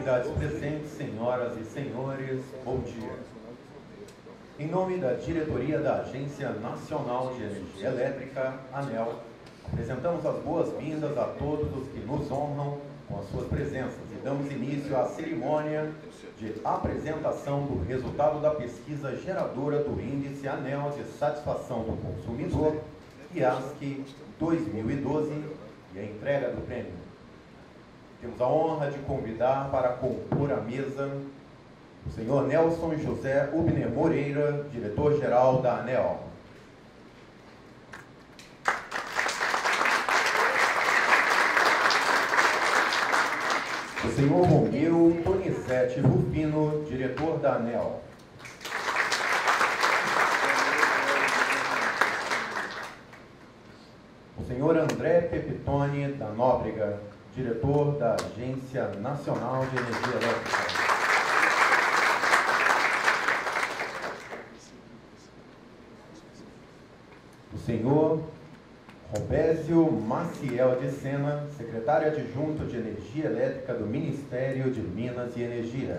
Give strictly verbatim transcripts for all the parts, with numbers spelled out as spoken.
autoridades presentes, senhoras e senhores, bom dia. Em nome da diretoria da Agência Nacional de Energia Elétrica, ANEEL, apresentamos as boas-vindas a todos os que nos honram com as suas presenças e damos início à cerimônia de apresentação do resultado da pesquisa geradora do Índice ANEEL de Satisfação do Consumidor, I A S C dois mil e doze, e a entrega do prêmio. Temos a honra de convidar para compor a mesa o senhor Nelson José Ubner Moreira, diretor-geral da ANEEL. O senhor Romeu Donizete Rufino, diretor da ANEEL. O senhor André Pepitone da Nóbrega, diretor da Agência Nacional de Energia Elétrica. O senhor Robésio Maciel de Sena, secretário adjunto de Energia Elétrica do Ministério de Minas e Energia.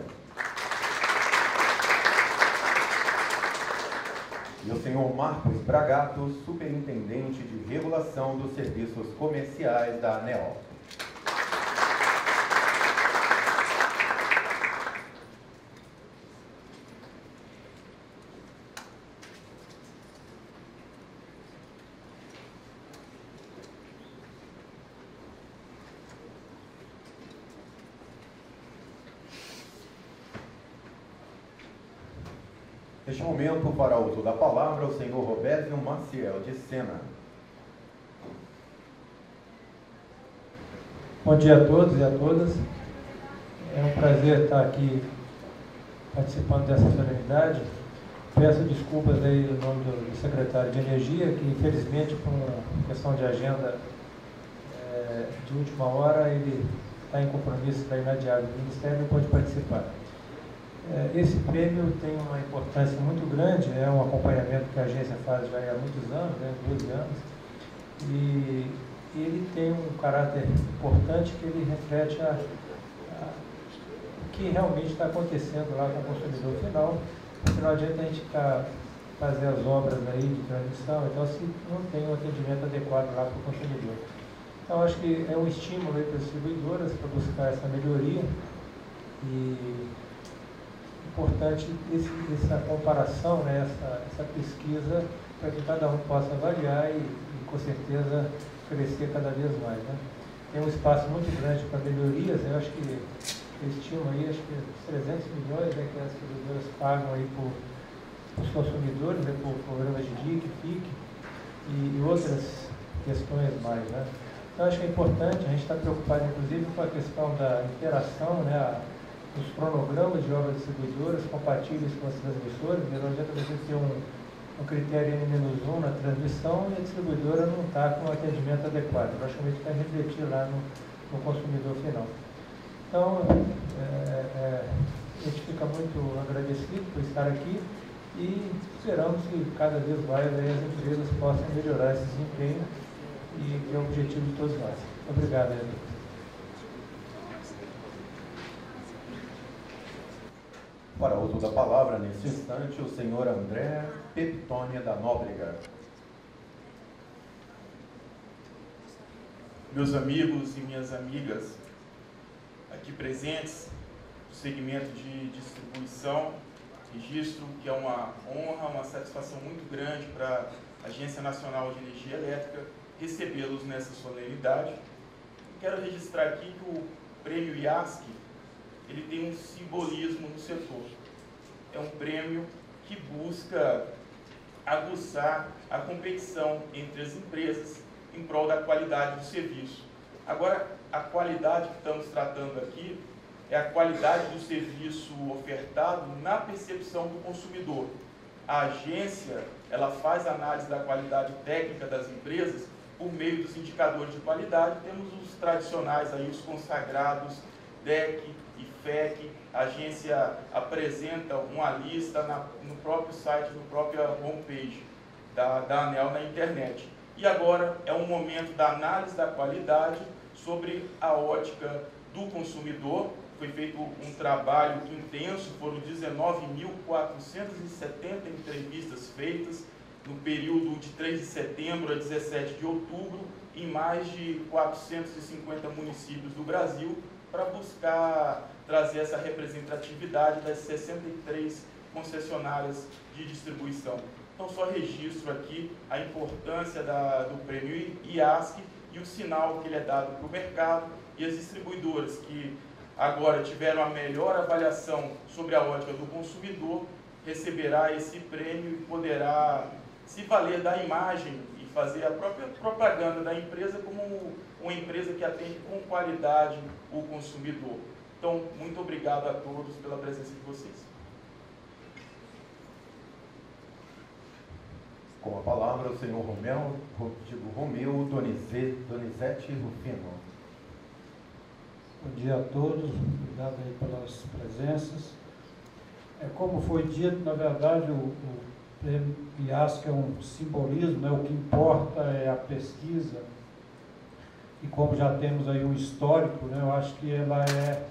E o senhor Marcos Bragato, superintendente de regulação dos serviços comerciais da ANEEL. Neste momento, para uso da palavra, o senhor Robésio Maciel de Sena. Bom dia a todos e a todas. É um prazer estar aqui participando dessa solenidade. Peço desculpas aí em nome do secretário de Energia, que infelizmente, por uma questão de agenda é, de última hora, ele está em compromisso para inadiável do Ministério e não pode participar. Esse prêmio tem uma importância muito grande, é um acompanhamento que a agência faz já há muitos anos, né, doze anos, e ele tem um caráter importante que ele reflete a, a, o que realmente está acontecendo lá com o consumidor final, porque não adianta a gente ficar, fazer as obras aí de transmissão, então se não tem um atendimento adequado lá para o consumidor. Então acho que é um estímulo aí para as distribuidoras para buscar essa melhoria e importante esse, essa comparação, né, essa, essa pesquisa, para que cada um possa avaliar e, e, com certeza, crescer cada vez mais. Né? Tem um espaço muito grande para melhorias, eu acho que estimam aí, acho que trezentos milhões, né, que as distribuidoras pagam aí por, por os consumidores, né, por programas de D I C, F I C e, e outras questões mais. Né? Então, acho que é importante, a gente está preocupado, inclusive, com a questão da interação, né, a, os cronogramas de obras distribuidoras compatíveis com as transmissoras, não adianta você ter um, um critério N menos um na transmissão e a distribuidora não está com o atendimento adequado. Praticamente vai refletir lá no, no consumidor final. Então, é, é, a gente fica muito agradecido por estar aqui e esperamos que cada vez mais aí, as empresas possam melhorar esse desempenho e que é o objetivo de todos nós. Obrigado, Edson. Para o uso da palavra, neste instante, o senhor André Pepitone da Nóbrega. Meus amigos e minhas amigas aqui presentes, do segmento de distribuição, registro que é uma honra, uma satisfação muito grande para a Agência Nacional de Energia Elétrica recebê-los nessa solenidade. Quero registrar aqui que o prêmio I A S C ele tem um simbolismo no setor. É um prêmio que busca aguçar a competição entre as empresas em prol da qualidade do serviço. Agora, a qualidade que estamos tratando aqui é a qualidade do serviço ofertado na percepção do consumidor. A agência, ela faz análise da qualidade técnica das empresas por meio dos indicadores de qualidade. Temos os tradicionais aí, os consagrados, D E C e F E C. A agência apresenta uma lista na, no próprio site, no próprio homepage da, da ANEEL na internet. E agora é um momento da análise da qualidade sobre a ótica do consumidor foi feito um trabalho intenso, foram dezenove mil quatrocentas e setenta entrevistas feitas no período de três de setembro a dezessete de outubro, em mais de quatrocentos e cinquenta municípios do Brasil, para buscar trazer essa representatividade das sessenta e três concessionárias de distribuição. Então, só registro aqui a importância da, do prêmio I A S C e o sinal que ele é dado para o mercado, e as distribuidoras que agora tiveram a melhor avaliação sobre a ótica do consumidor, receberá esse prêmio e poderá se valer da imagem e fazer a própria propaganda da empresa como uma empresa que atende com qualidade o consumidor. Então, muito obrigado a todos pela presença de vocês. Com a palavra, o senhor Romeu, Romeu Donizete, Donizete Rufino. Bom dia a todos, obrigado aí pelas presenças. É, como foi dito, na verdade, o, o prêmio I A S C é um simbolismo, né? O que importa é a pesquisa, e como já temos aí um histórico, né? Eu acho que ela é,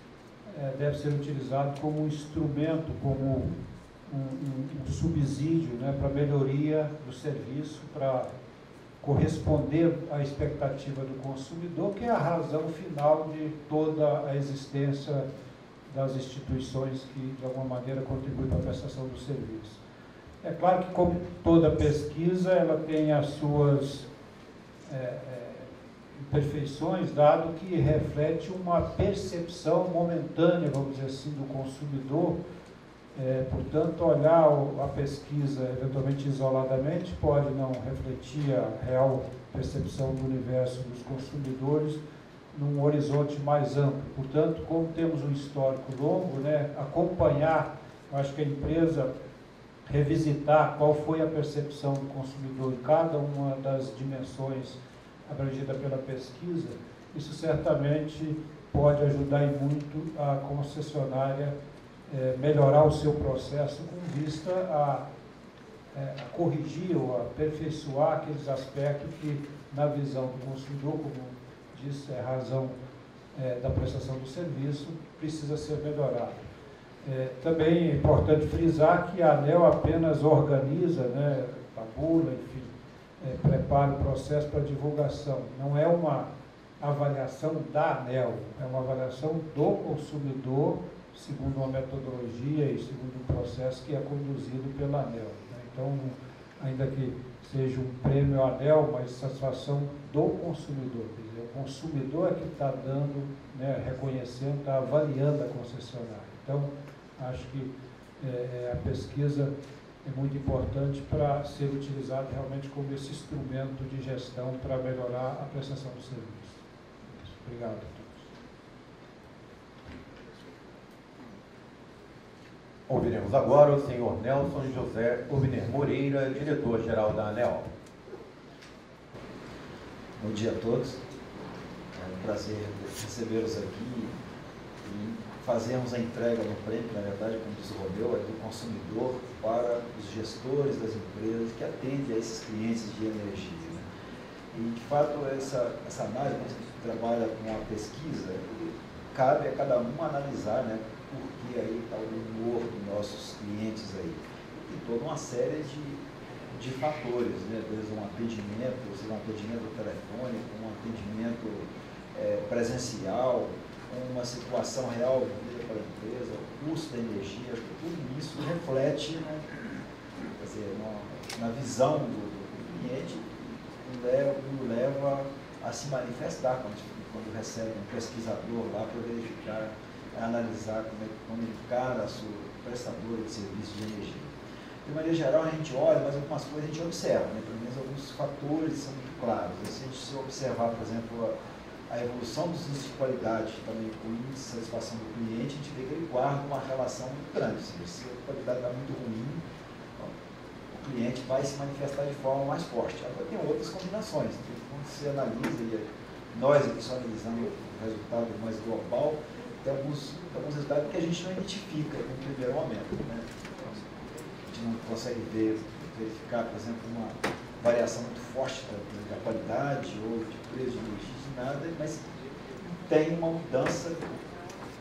é, deve ser utilizada como um instrumento, como um, um, um subsídio, né? Para melhoria do serviço, para corresponder à expectativa do consumidor, que é a razão final de toda a existência das instituições que, de alguma maneira, contribuem para a prestação do serviço. É claro que, como toda pesquisa, ela tem as suas é, é, imperfeições, dado que reflete uma percepção momentânea, vamos dizer assim, do consumidor. É, portanto, olhar a pesquisa eventualmente isoladamente pode não refletir a real percepção do universo dos consumidores num horizonte mais amplo. Portanto, como temos um histórico longo, né, acompanhar, eu acho que a empresa revisitar qual foi a percepção do consumidor em cada uma das dimensões abrangida pela pesquisa, isso certamente pode ajudar e muito a concessionária É, melhorar o seu processo com vista a, é, a corrigir ou a aperfeiçoar aqueles aspectos que, na visão do consumidor, como disse, é a razão é, da prestação do serviço, precisa ser melhorado. É, também é importante frisar que a ANEEL apenas organiza, né, tabula, enfim, é, prepara o processo para divulgação. Não é uma avaliação da ANEEL, é uma avaliação do consumidor, segundo uma metodologia e segundo um processo que é conduzido pela ANEEL. Né? Então, ainda que seja um prêmio ANEEL, mas satisfação do consumidor. Quer dizer, o consumidor é que está dando, né, reconhecendo, está avaliando a concessionária. Então, acho que é, a pesquisa é muito importante para ser utilizada realmente como esse instrumento de gestão para melhorar a prestação do serviço. Obrigado a todos. Ouviremos agora o senhor Nelson José Ovner Moreira, diretor-geral da ANEEL. Bom dia a todos. É um prazer recebê-los aqui e fazermos a entrega do prêmio, na verdade, como disse o Romeu, é do consumidor para os gestores das empresas que atendem a esses clientes de energia. Né? E, de fato, essa, essa análise, quando a gente trabalha com a pesquisa, cabe a cada um analisar, né, por que aí está o humor dos nossos clientes aí. E toda uma série de, de fatores, né, desde um atendimento, ou seja, um atendimento telefônico, um atendimento é, presencial, uma situação real vivida pela empresa, o custo da energia, tudo isso reflete, né, quer dizer, na, na visão do, do cliente e leva, leva a se manifestar quando, quando recebe um pesquisador lá para verificar, analisar como, é, como ele encara a sua prestadora de serviço de energia. De maneira geral, a gente olha, mas algumas coisas a gente observa, né, pelo menos alguns fatores são muito claros. Se a gente se observar, por exemplo, a, a evolução dos índices de qualidade, também com o índice de satisfação do cliente, a gente vê que ele guarda uma relação muito grande. Se a qualidade está muito ruim, o cliente vai se manifestar de forma mais forte. Agora tem outras combinações. Quando você analisa, e nós aqui só analisando o resultado mais global, tem alguns, alguns resultados que a gente não identifica no primeiro momento. Né? A gente não consegue ver, verificar, por exemplo, uma variação muito forte da, da qualidade ou de preço de energia, de nada, mas tem uma mudança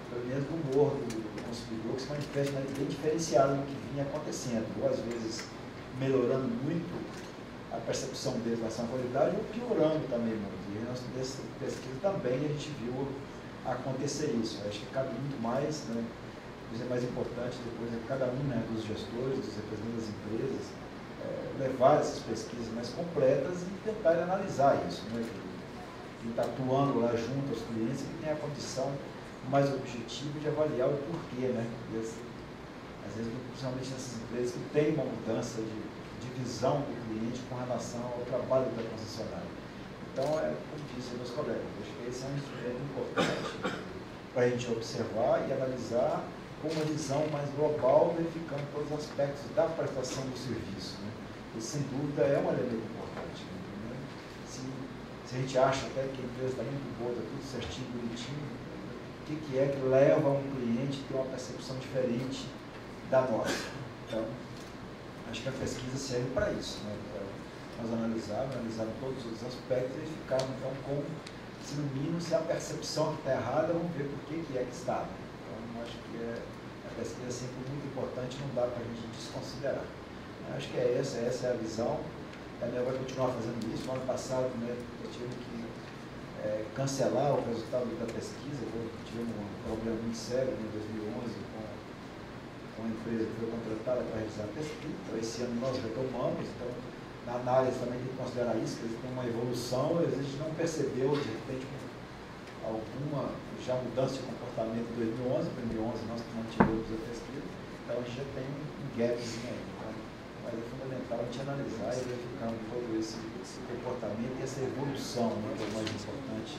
pelo menos do humor do, do consumidor, que se manifesta bem diferenciado do que vinha acontecendo, ou às vezes melhorando muito a percepção dele em relação à qualidade, ou piorando também muito. E nessa pesquisa também a gente viu acontecer isso. Eu acho que cabe muito mais, né, isso é mais importante depois é cada um, né, dos gestores, dos representantes das empresas, é, levar essas pesquisas mais completas e tentar analisar isso, né, quem está atuando lá junto aos clientes, que tem a condição mais objetiva de avaliar o porquê, né, e, assim, às vezes, principalmente nessas empresas que tem uma mudança de, de visão do cliente com relação ao trabalho da concessionária. Então, é como disse meus colegas, acho que esse é um instrumento importante para a gente observar e analisar com uma visão mais global, verificando todos os aspectos da prestação do serviço. Né? E, sem dúvida, é um elemento importante. Né? Se, se a gente acha até que a empresa está muito boa, está tudo certinho, bonitinho, o que, que é que leva um cliente a ter uma percepção diferente da nossa? Então, acho que a pesquisa serve para isso. Né? Nós analisarmos, analisarmos todos os aspectos e ficarmos, então, com, se no mínimo, se a percepção que está errada, vamos ver por que, que é que está. Então, acho que é, a pesquisa é sempre muito importante, não dá para a gente desconsiderar. Acho que é essa, essa é a visão. A Anel vai continuar fazendo isso. No ano passado, né, eu tive que é, cancelar o resultado da pesquisa, tivemos um problema muito sério em dois mil e onze com, com a empresa que foi contratada para realizar a pesquisa. Então, esse ano nós retomamos, então, na análise também tem que considerar isso, que tem uma evolução, às vezes a gente não percebeu, de repente, alguma já mudança de comportamento em dois mil e onze, em dois mil e onze nós mantivemos a pesquisa, então a gente já tem um gapzinho aí. Então, mas é fundamental a gente analisar e verificar todo esse, esse comportamento e essa evolução, né, que é o mais importante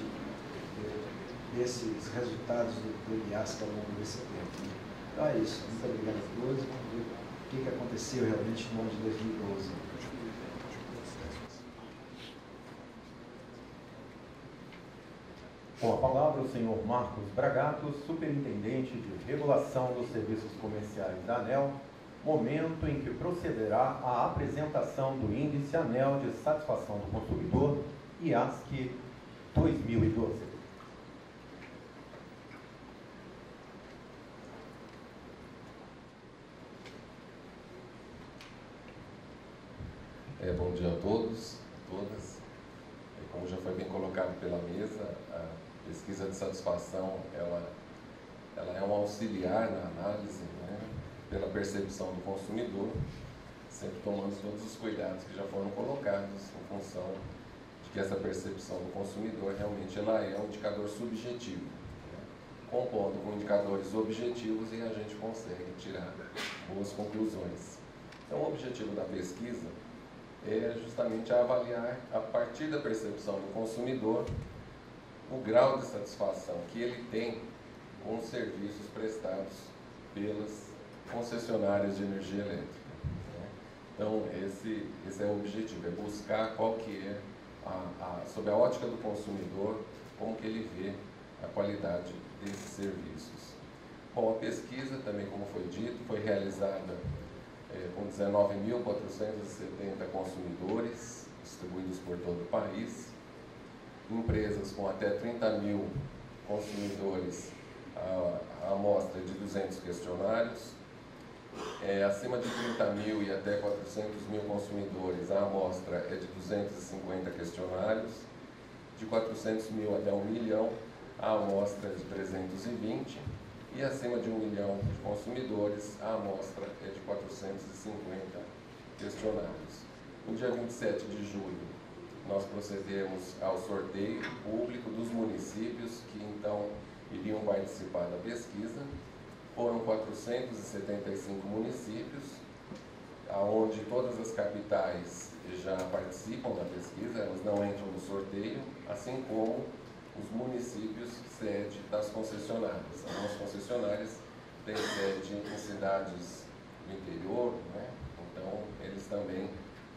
desses resultados do, do I A S C ao longo desse tempo. Né? Então é isso, muito obrigado a todos, vamos ver o que, que aconteceu realmente no ano de dois mil e doze. Com a palavra, o senhor Marcos Bragato, superintendente de regulação dos serviços comerciais da ANEEL, momento em que procederá à apresentação do Índice ANEEL de Satisfação do Consumidor, I A S C dois mil e doze. É, bom dia a todos, a todas. Como já foi bem colocado pela mesa, a pesquisa de satisfação ela, ela é um auxiliar na análise, né, pela percepção do consumidor, sempre tomando todos os cuidados que já foram colocados em função de que essa percepção do consumidor realmente ela é um indicador subjetivo, né, compondo com indicadores objetivos e a gente consegue tirar boas conclusões. Então, o objetivo da pesquisa é justamente avaliar, a partir da percepção do consumidor, o grau de satisfação que ele tem com os serviços prestados pelas concessionárias de energia elétrica. Né? Então, esse, esse é o objetivo, é buscar qual que é, a, a, sob a ótica do consumidor, como que ele vê a qualidade desses serviços. Bom, a pesquisa, também como foi dito, foi realizada É, com dezenove mil quatrocentos e setenta consumidores distribuídos por todo o país, empresas com até trinta mil consumidores, a, a amostra é de duzentos questionários, é, acima de trinta mil e até quatrocentos mil consumidores, a amostra é de duzentos e cinquenta questionários, de quatrocentos mil até um milhão, a amostra é de trezentos e vinte, e acima de um milhão de consumidores, a amostra é de quatrocentos e cinquenta questionários. No dia vinte e sete de julho, nós procedemos ao sorteio público dos municípios que então iriam participar da pesquisa. Foram quatrocentos e setenta e cinco municípios, onde todas as capitais já participam da pesquisa, elas não entram no sorteio, assim como os municípios sede das concessionárias. Algumas concessionárias têm sede em cidades do interior, né? Então eles também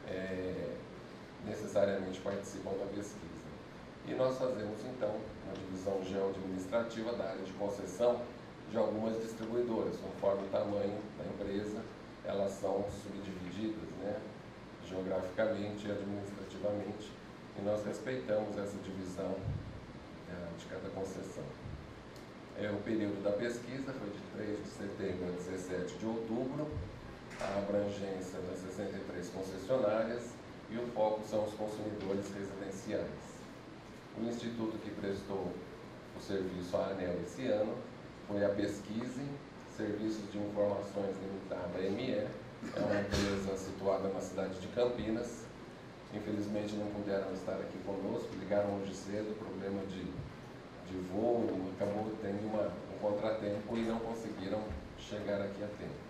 é, necessariamente participam da pesquisa. E nós fazemos então uma divisão geoadministrativa da área de concessão de algumas distribuidoras, conforme o tamanho da empresa, elas são subdivididas, né, geograficamente e administrativamente, e nós respeitamos essa divisão de cada concessão. É, o período da pesquisa foi de três de setembro a dezessete de outubro, a abrangência das sessenta e três concessionárias e o foco são os consumidores residenciais. O instituto que prestou o serviço à ANEEL esse ano foi a Pesquise, Serviços de Informações Limitada, M E, é uma empresa situada na cidade de Campinas. Infelizmente não puderam estar aqui conosco, ligaram hoje cedo, problema de, de voo, acabou tendo uma, um contratempo e não conseguiram chegar aqui a tempo.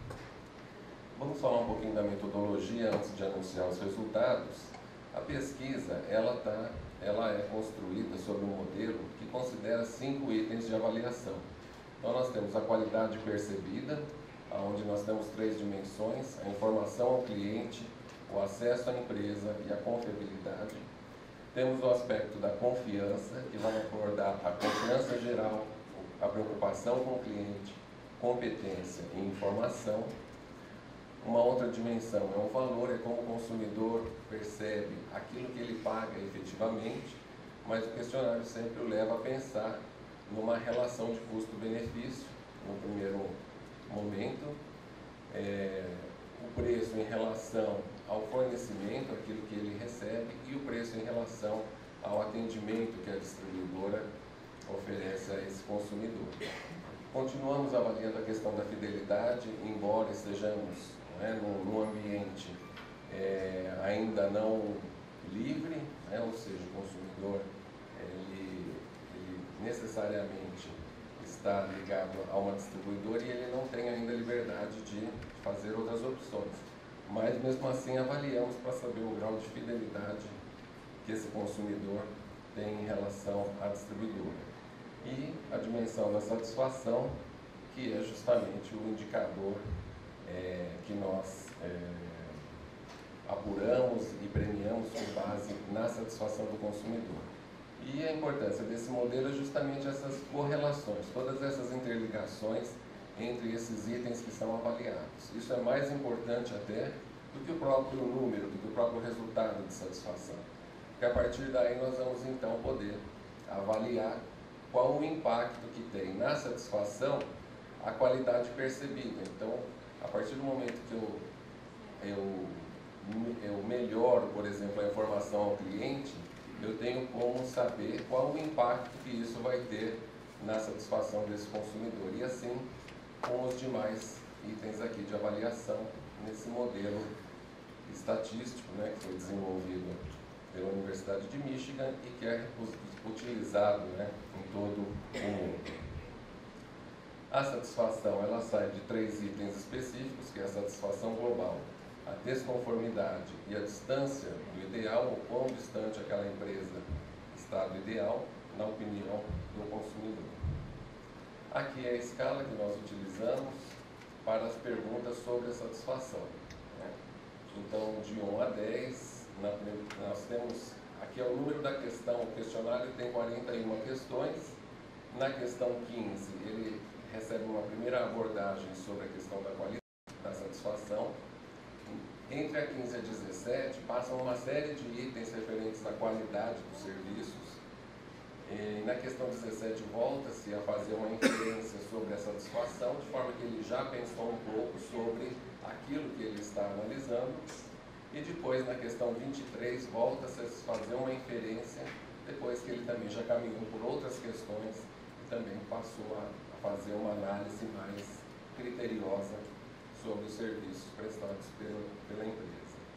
Vamos falar um pouquinho da metodologia antes de anunciar os resultados. A pesquisa, ela, tá, ela é construída sobre um modelo que considera cinco itens de avaliação. Então nós temos a qualidade percebida, onde nós temos três dimensões: a informação ao cliente, o acesso à empresa e a confiabilidade. Temos o aspecto da confiança, que vai abordar a confiança geral, a preocupação com o cliente, competência e informação. Uma outra dimensão é o valor, é como o consumidor percebe aquilo que ele paga efetivamente, mas o questionário sempre o leva a pensar numa relação de custo-benefício, no primeiro momento, é, o preço em relação ao fornecimento, aquilo que ele recebe, e o preço em relação ao atendimento que a distribuidora oferece a esse consumidor. Continuamos avaliando a questão da fidelidade, embora estejamos né, num, num ambiente é, ainda não livre, né, ou seja, o consumidor ele, ele necessariamente está ligado a uma distribuidora e ele não tem ainda liberdade de fazer outras opções. Mas mesmo assim avaliamos para saber o grau de fidelidade que esse consumidor tem em relação à distribuidora. E a dimensão da satisfação, que é justamente o indicador é, que nós é, apuramos e premiamos com base na satisfação do consumidor. E a importância desse modelo é justamente essas correlações, todas essas interligações entre esses itens que são avaliados. Isso é mais importante até do que o próprio número, do que o próprio resultado de satisfação. Porque a partir daí nós vamos então poder avaliar qual o impacto que tem na satisfação a qualidade percebida. Então, a partir do momento que eu, eu, eu melhoro, por exemplo, a informação ao cliente, eu tenho como saber qual o impacto que isso vai ter na satisfação desse consumidor. E assim com os demais itens aqui de avaliação nesse modelo estatístico, né, que foi desenvolvido pela Universidade de Michigan e que é utilizado né, em todo o mundo. A satisfação ela sai de três itens específicos, que é a satisfação global, a desconformidade e a distância do ideal, ou quão distante aquela empresa está do ideal, na opinião do consumidor. Aqui é a escala que nós utilizamos para as perguntas sobre a satisfação. Né? Então, de um a dez, na, nós temos, aqui é o número da questão, o questionário tem quarenta e uma questões. Na questão quinze, ele recebe uma primeira abordagem sobre a questão da qualidade, da satisfação. Entre a quinze e a dezessete, passam uma série de itens referentes à qualidade dos serviços. E na questão dezessete, volta-se a fazer uma inferência sobre a satisfação, de forma que ele já pensou um pouco sobre aquilo que ele está analisando. E depois, na questão vinte e três, volta-se a fazer uma inferência, depois que ele também já caminhou por outras questões e também passou a fazer uma análise mais criteriosa sobre os serviços prestados pela, pela empresa.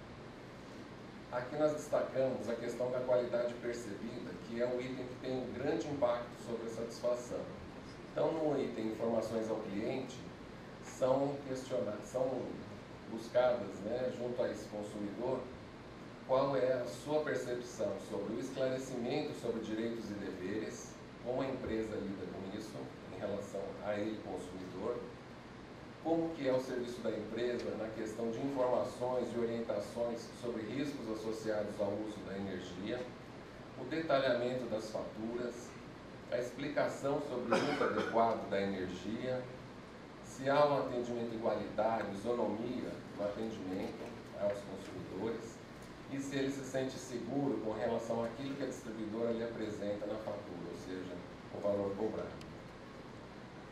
Aqui nós destacamos a questão da qualidade percebida, que é um item que tem um grande impacto sobre a satisfação. Então, no item informações ao cliente, são questionadas, são buscadas, né, junto a esse consumidor, qual é a sua percepção sobre o esclarecimento sobre direitos e deveres, como a empresa lida com isso em relação a ele, consumidor, como que é o serviço da empresa na questão de informações e orientações sobre riscos associados ao uso da energia, o detalhamento das faturas, a explicação sobre o uso adequado da energia, se há um atendimento igualitário, isonomia no atendimento aos consumidores e se ele se sente seguro com relação àquilo que a distribuidora lhe apresenta na fatura, ou seja, o valor cobrado.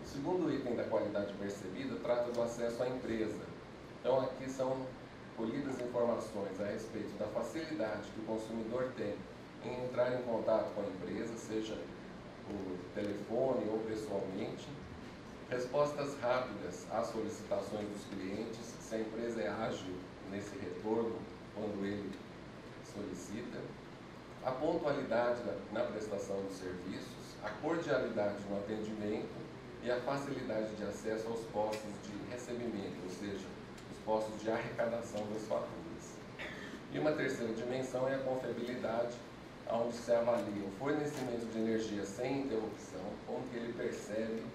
O segundo item da qualidade percebida trata do acesso à empresa. Então, aqui são colhidas informações a respeito da facilidade que o consumidor tem em entrar em contato com a empresa, seja por telefone ou pessoalmente, respostas rápidas às solicitações dos clientes, se a empresa é ágil nesse retorno quando ele solicita, a pontualidade na, na prestação dos serviços, a cordialidade no atendimento e a facilidade de acesso aos postos de recebimento, ou seja, os postos de arrecadação das faturas. E uma terceira dimensão é a confiabilidade, onde se avalia o fornecimento de energia sem interrupção, como que ele percebe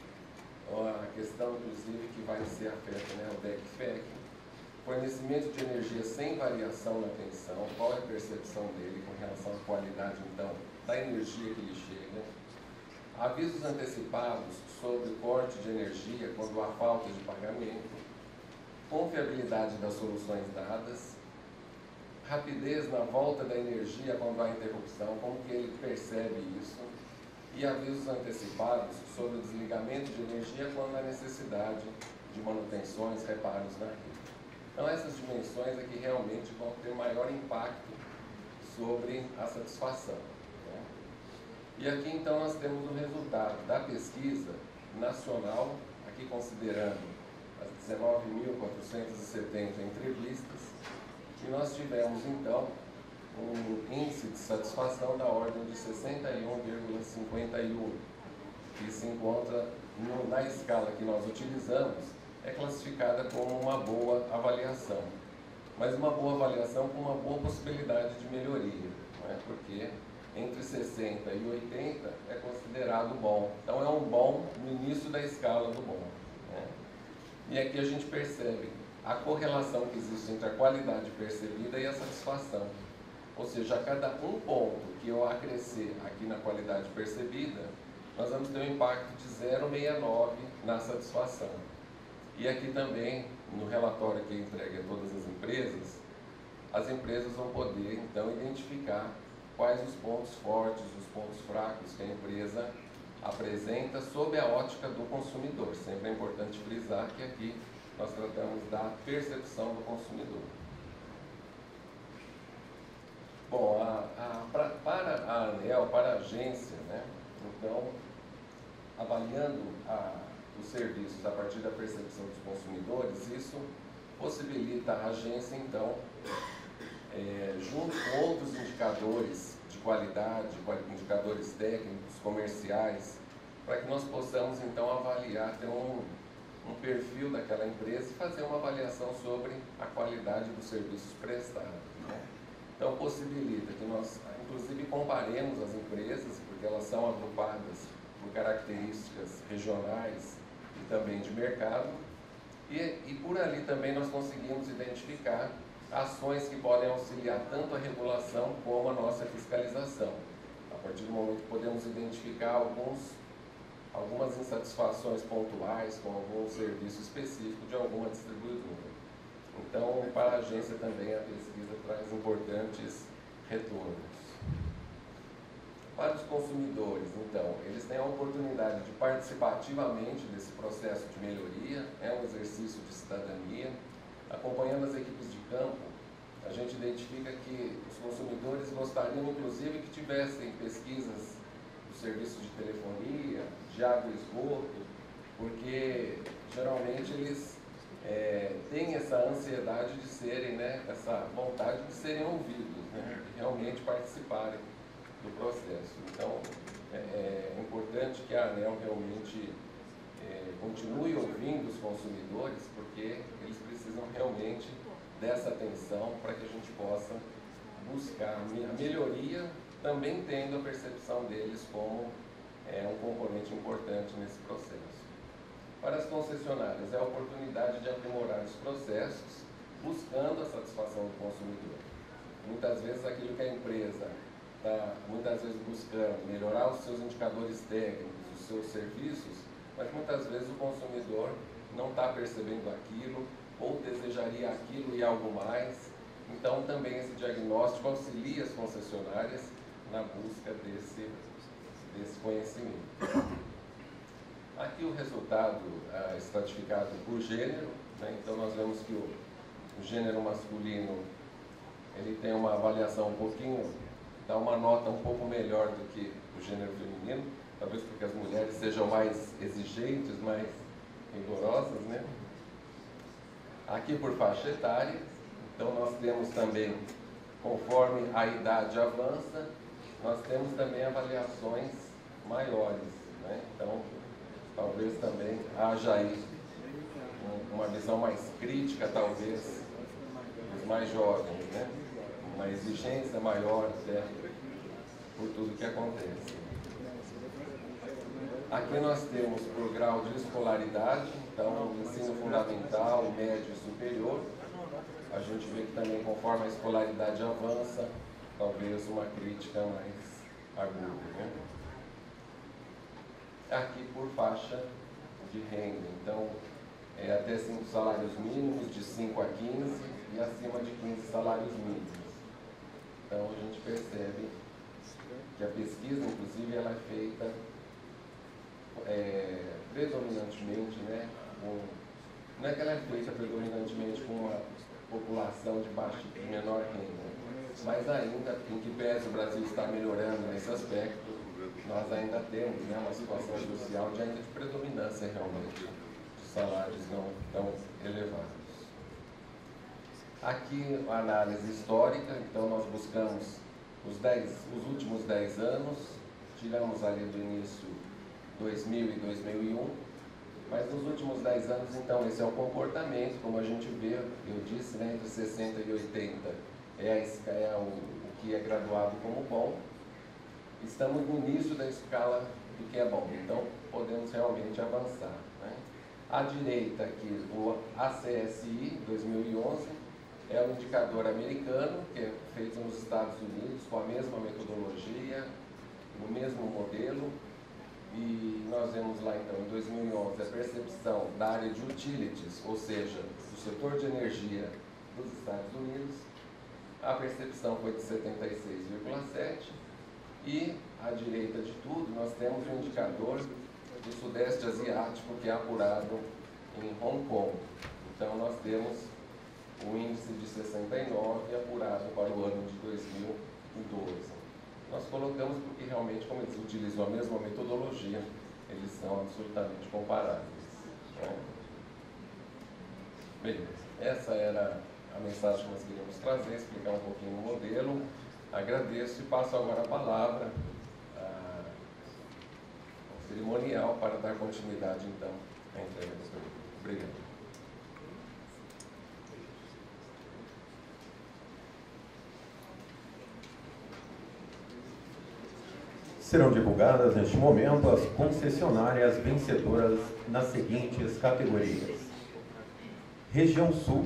a questão, inclusive, que vai ser afeta, né, o D E C F E C, fornecimento de energia sem variação na tensão, qual é a percepção dele com relação à qualidade, então, da energia que lhe chega, avisos antecipados sobre corte de energia quando há falta de pagamento, confiabilidade das soluções dadas, rapidez na volta da energia quando há interrupção, como que ele percebe isso, e avisos antecipados sobre o desligamento de energia quando há necessidade de manutenções, reparos na rede. Então, essas dimensões é que realmente vão ter maior impacto sobre a satisfação, né? E aqui, então, nós temos o resultado da pesquisa nacional, aqui considerando as dezenove mil quatrocentas e setenta entrevistas, e nós tivemos, então, um índice de satisfação da ordem de sessenta e um vírgula cinquenta e um, que se encontra no, na escala que nós utilizamos, é classificada como uma boa avaliação. Mas uma boa avaliação com uma boa possibilidade de melhoria, não é? Porque entre sessenta e oitenta é considerado bom. Então é um bom no início da escala do bom, né? E aqui a gente percebe a correlação que existe entre a qualidade percebida e a satisfação. Ou seja, a cada um ponto que eu acrescer aqui na qualidade percebida, nós vamos ter um impacto de zero vírgula sessenta e nove na satisfação. E aqui também, no relatório que é entregue a todas as empresas, as empresas vão poder, então, identificar quais os pontos fortes, os pontos fracos que a empresa apresenta sob a ótica do consumidor. Sempre é importante frisar que aqui nós tratamos da percepção do consumidor. Bom, a, a, pra, para a ANEEL, para a agência, né, então, avaliando a, os serviços a partir da percepção dos consumidores, isso possibilita a agência, então, é, junto com outros indicadores de qualidade, indicadores técnicos, comerciais, para que nós possamos, então, avaliar, ter um, um perfil daquela empresa e fazer uma avaliação sobre a qualidade dos serviços prestados, né? Então, possibilita que nós, inclusive, comparemos as empresas, porque elas são agrupadas por características regionais e também de mercado, e, e por ali também nós conseguimos identificar ações que podem auxiliar tanto a regulação como a nossa fiscalização. A partir do momento que podemos identificar alguns, algumas insatisfações pontuais com algum serviço específico de alguma distribuidora. Então, para a agência também a pesquisa traz importantes retornos. Para os consumidores, então, eles têm a oportunidade de participar ativamente desse processo de melhoria, é um exercício de cidadania. Acompanhando as equipes de campo, a gente identifica que os consumidores gostariam, inclusive, que tivessem pesquisas do serviço de telefonia, de água e esgoto, porque geralmente eles É, tem essa ansiedade de serem, né, essa vontade de serem ouvidos, né, de realmente participarem do processo. Então, é, é importante que a ANEEL realmente é, continue ouvindo os consumidores, porque eles precisam realmente dessa atenção para que a gente possa buscar a melhoria, também tendo a percepção deles como é, um componente importante nesse processo. Para as concessionárias, é a oportunidade de aprimorar os processos, buscando a satisfação do consumidor. Muitas vezes aquilo que a empresa está, muitas vezes buscando melhorar os seus indicadores técnicos, os seus serviços, mas muitas vezes o consumidor não está percebendo aquilo, ou desejaria aquilo e algo mais. Então também esse diagnóstico auxilia as concessionárias na busca desse, desse conhecimento. Aqui o resultado é estratificado por gênero, né? Então nós vemos que o, o gênero masculino ele tem uma avaliação um pouquinho, dá uma nota um pouco melhor do que o gênero feminino, talvez porque as mulheres sejam mais exigentes, mais rigorosas, né? Aqui por faixa etária, então nós temos também, conforme a idade avança, nós temos também avaliações maiores, né? Então, talvez também haja aí uma visão mais crítica, talvez, dos mais jovens, né? Uma exigência maior até por tudo que acontece. Aqui nós temos por grau de escolaridade, então ensino fundamental, médio e superior. A gente vê que também conforme a escolaridade avança, talvez uma crítica mais aguda, né? Aqui por faixa de renda, então é até cinco salários mínimos, de cinco a quinze e acima de quinze salários mínimos. Então a gente percebe que a pesquisa, inclusive, ela é feita é, predominantemente, né, com, não é que ela é feita predominantemente com uma população de baixa e menor renda, mas ainda, em que pese o Brasil está melhorando nesse aspecto, nós ainda temos, né, uma situação social de ainda de predominância realmente de salários não tão elevados. Aqui a análise histórica, então nós buscamos os, dez, os últimos dez anos, tiramos ali do início dois mil e dois mil e um, mas nos últimos dez anos, então, esse é o comportamento, como a gente vê, eu disse, né, entre sessenta e oitenta é, a, é o, o que é graduado como bom. Estamos no início da escala do que é bom, então podemos realmente avançar, né? À direita aqui, o A C S I dois mil e onze, é um indicador americano, que é feito nos Estados Unidos, com a mesma metodologia, no mesmo modelo, e nós vemos lá então, em dois mil e onze, a percepção da área de utilities, ou seja, do setor de energia dos Estados Unidos, a percepção foi de setenta e seis vírgula sete, e à direita de tudo, nós temos o um indicador do Sudeste Asiático, que é apurado em Hong Kong. Então nós temos o índice de sessenta e nove apurado para o ano de dois mil e doze. Nós colocamos porque realmente, como eles utilizam a mesma metodologia, eles são absolutamente comparáveis, né? Bem, essa era a mensagem que nós queríamos trazer, explicar um pouquinho o modelo. Agradeço e passo agora a palavra a, ao cerimonial para dar continuidade, então, à entrega das perguntas. Obrigado. Serão divulgadas neste momento as concessionárias vencedoras nas seguintes categorias: Região Sul,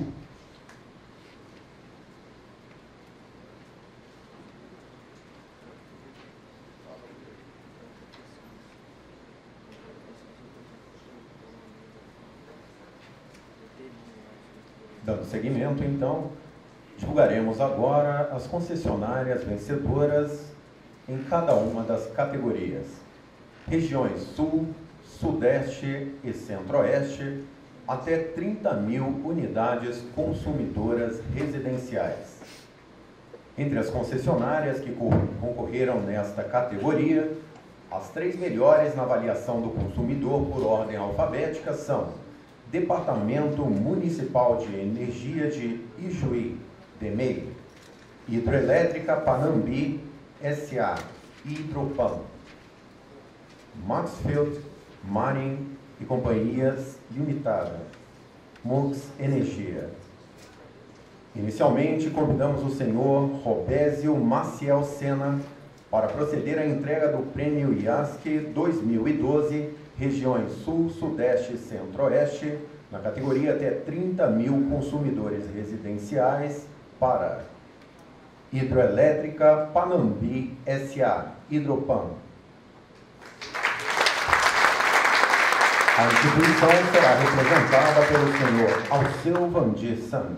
dando seguimento, então, divulgaremos agora as concessionárias vencedoras em cada uma das categorias: regiões Sul, Sudeste e Centro-Oeste, até trinta mil unidades consumidoras residenciais. Entre as concessionárias que concorreram nesta categoria, as três melhores na avaliação do consumidor por ordem alfabética são Departamento Municipal de Energia de Ijuí, D M E I, Hidroelétrica Panambi S A, Hidropan, Maxfield Mining e Companhias Limitada, Mux Energia. Inicialmente, convidamos o senhor Robésio Maciel Sena para proceder à entrega do Prêmio I A S C dois mil e doze, regiões Sul, Sudeste e Centro-Oeste, na categoria até trinta mil consumidores residenciais, para Hidroelétrica Panambi S A, Hidropan. A instituição será representada pelo senhor Alceu Vandir Sand.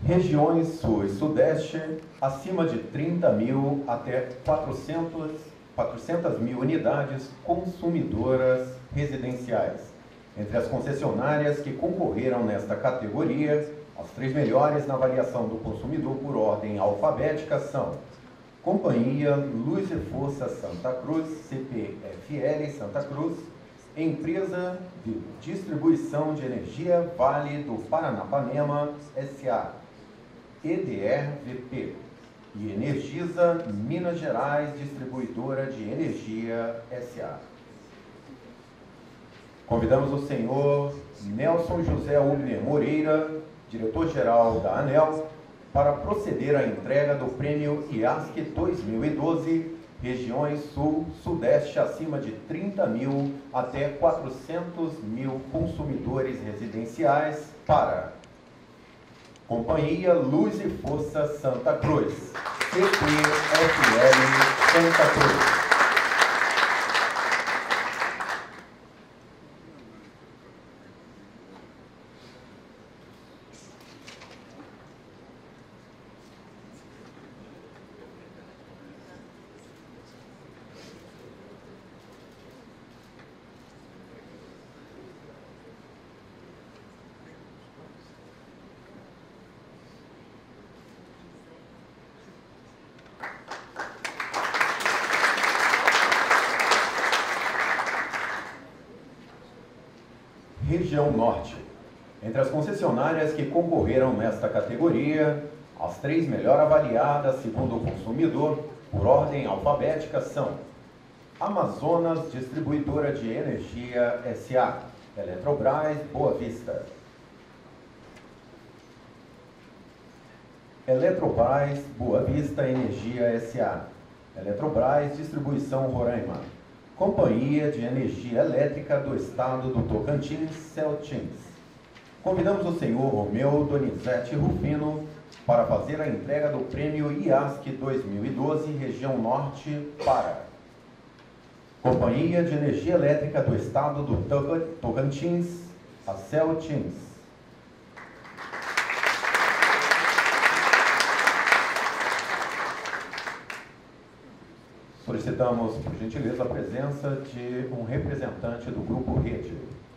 Regiões Sul e Sudeste, acima de trinta mil até quatrocentas mil unidades consumidoras residenciais. Entre as concessionárias que concorreram nesta categoria, as três melhores na avaliação do consumidor por ordem alfabética são Companhia Luz e Força Santa Cruz, C P F L Santa Cruz, Empresa de Distribuição de Energia Vale do Paranapanema, S A, E D R V P, e Energisa Minas Gerais Distribuidora de Energia, S A. Convidamos o senhor Nelson José Ubner Moreira, diretor-geral da ANEEL, para proceder à entrega do prêmio I A S C dois mil e doze, regiões Sul, Sudeste, acima de trinta mil até quatrocentos mil consumidores residenciais, para Companhia Luz e Força Santa Cruz, C P F L Santa Cruz. Região Norte. Entre as concessionárias que concorreram nesta categoria, as três melhor avaliadas segundo o consumidor, por ordem alfabética, são Amazonas Distribuidora de Energia S A, Eletrobras Boa Vista, Eletrobras Boa Vista Energia S A, Eletrobras Distribuição Roraima, Companhia de Energia Elétrica do Estado do Tocantins, Celtins. Convidamos o senhor Romeu Donizete Rufino para fazer a entrega do prêmio I A S C dois mil e doze, Região Norte, para Companhia de Energia Elétrica do Estado do Tocantins, a Celtins. Solicitamos, por gentileza, a presença de um representante do Grupo Rede.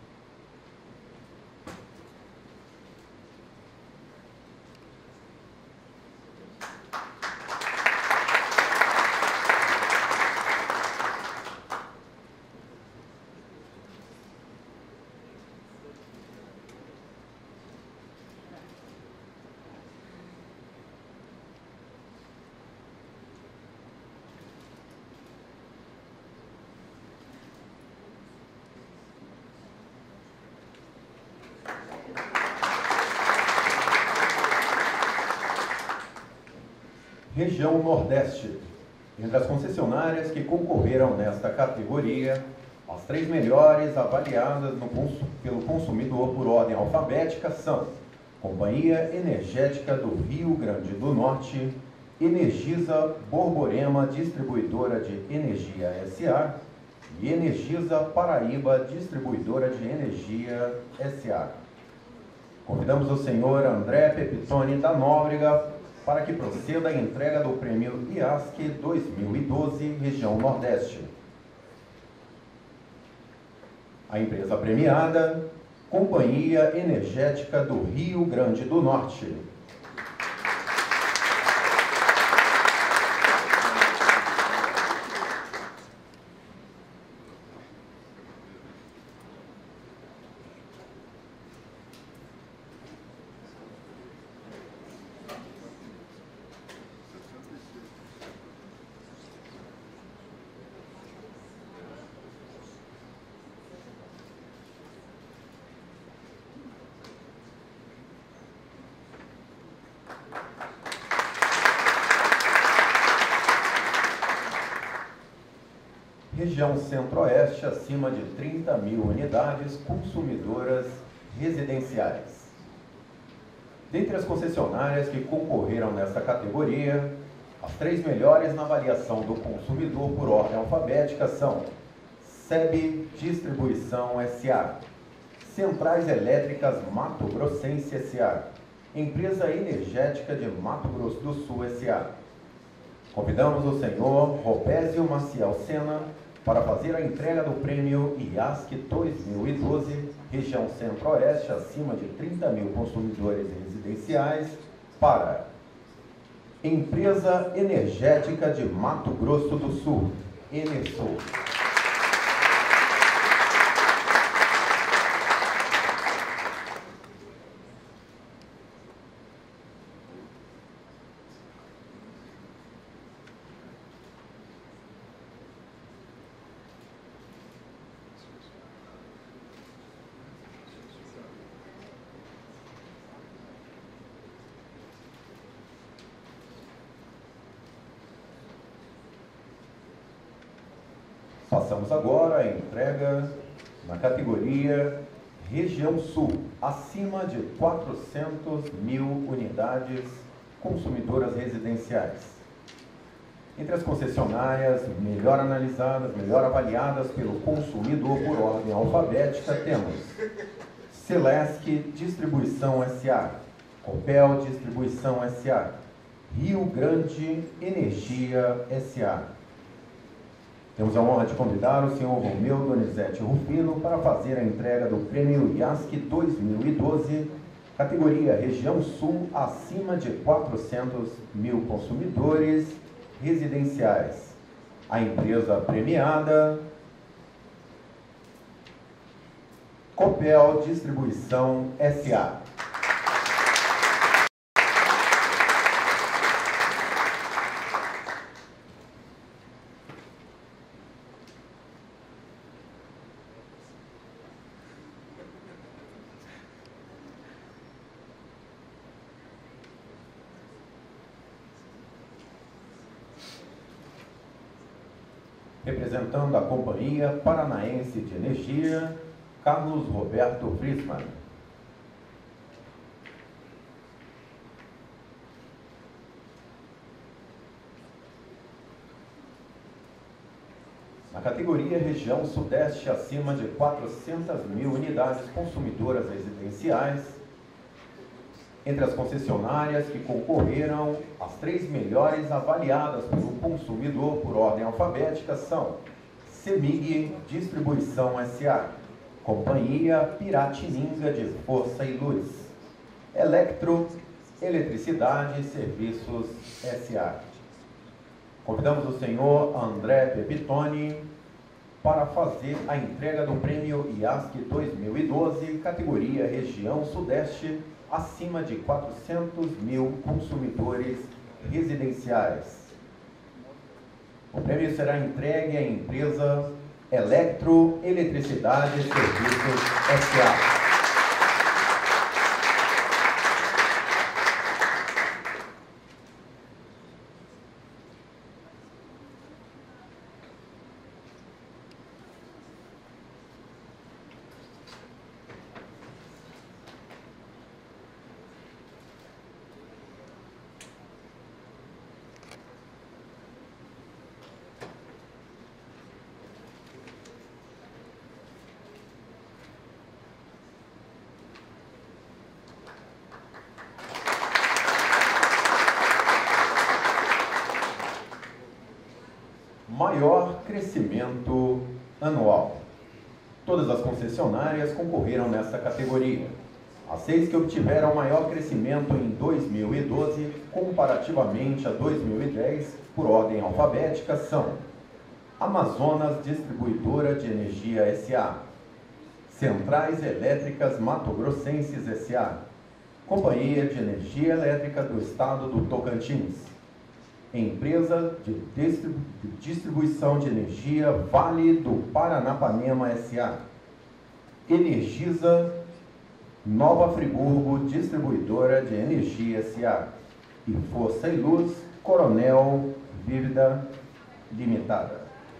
Região Nordeste. Entre as concessionárias que concorreram nesta categoria, as três melhores avaliadas no cons pelo consumidor por ordem alfabética são Companhia Energética do Rio Grande do Norte, Energisa Borborema Distribuidora de Energia S A e Energisa Paraíba Distribuidora de Energia S A. Convidamos o senhor André Pepitone da Nóbrega para que proceda a entrega do prêmio I A S C dois mil e doze, Região Nordeste. A empresa premiada, Companhia Energética do Rio Grande do Norte. Região Centro-Oeste, acima de trinta mil unidades consumidoras residenciais. Dentre as concessionárias que concorreram nesta categoria, as três melhores na avaliação do consumidor por ordem alfabética são S E B Distribuição S A, Centrais Elétricas Mato Grossense S A, Empresa Energética de Mato Grosso do Sul, S A Convidamos o senhor Robésio Maciel Sena para fazer a entrega do prêmio I A S C dois mil e doze, região Centro-Oeste, acima de trinta mil consumidores residenciais, para Empresa Energética de Mato Grosso do Sul, Enersul. Passamos agora a entrega na categoria Região Sul, acima de quatrocentas mil unidades consumidoras residenciais. Entre as concessionárias melhor analisadas, melhor avaliadas pelo consumidor por ordem alfabética, temos Celesc Distribuição S A, Copel Distribuição S A, Rio Grande Energia S A Temos a honra de convidar o senhor Romeu Donizete Rufino para fazer a entrega do prêmio I A S C dois mil e doze, categoria Região Sul, acima de quatrocentos mil consumidores residenciais. A empresa premiada, Copel Distribuição S A Representando a Companhia Paranaense de Energia, Carlos Roberto Friesman. Na categoria Região Sudeste, acima de quatrocentas mil unidades consumidoras residenciais, entre as concessionárias que concorreram, as três melhores avaliadas pelo consumidor por ordem alfabética são CEMIG Distribuição S A, Companhia Piratininga de Força e Luz, Electro Eletricidade e Serviços S A Convidamos o senhor André Pepitoni para fazer a entrega do prêmio I A S C dois mil e doze, categoria Região Sudeste, acima de quatrocentos mil consumidores residenciais. O prêmio será entregue à empresa Electro Eletricidade e Serviços S A Maior crescimento anual. Todas as concessionárias concorreram nesta categoria. As seis que obtiveram maior crescimento em dois mil e doze, comparativamente a dois mil e dez, por ordem alfabética, são Amazonas Distribuidora de Energia S A, Centrais Elétricas Mato Grossenses S A, Companhia de Energia Elétrica do Estado do Tocantins, Empresa de Distribuição de Energia Vale do Paranapanema S A, Energisa Nova Friburgo Distribuidora de Energia S A e Força e Luz Coronel Vívida Limitada.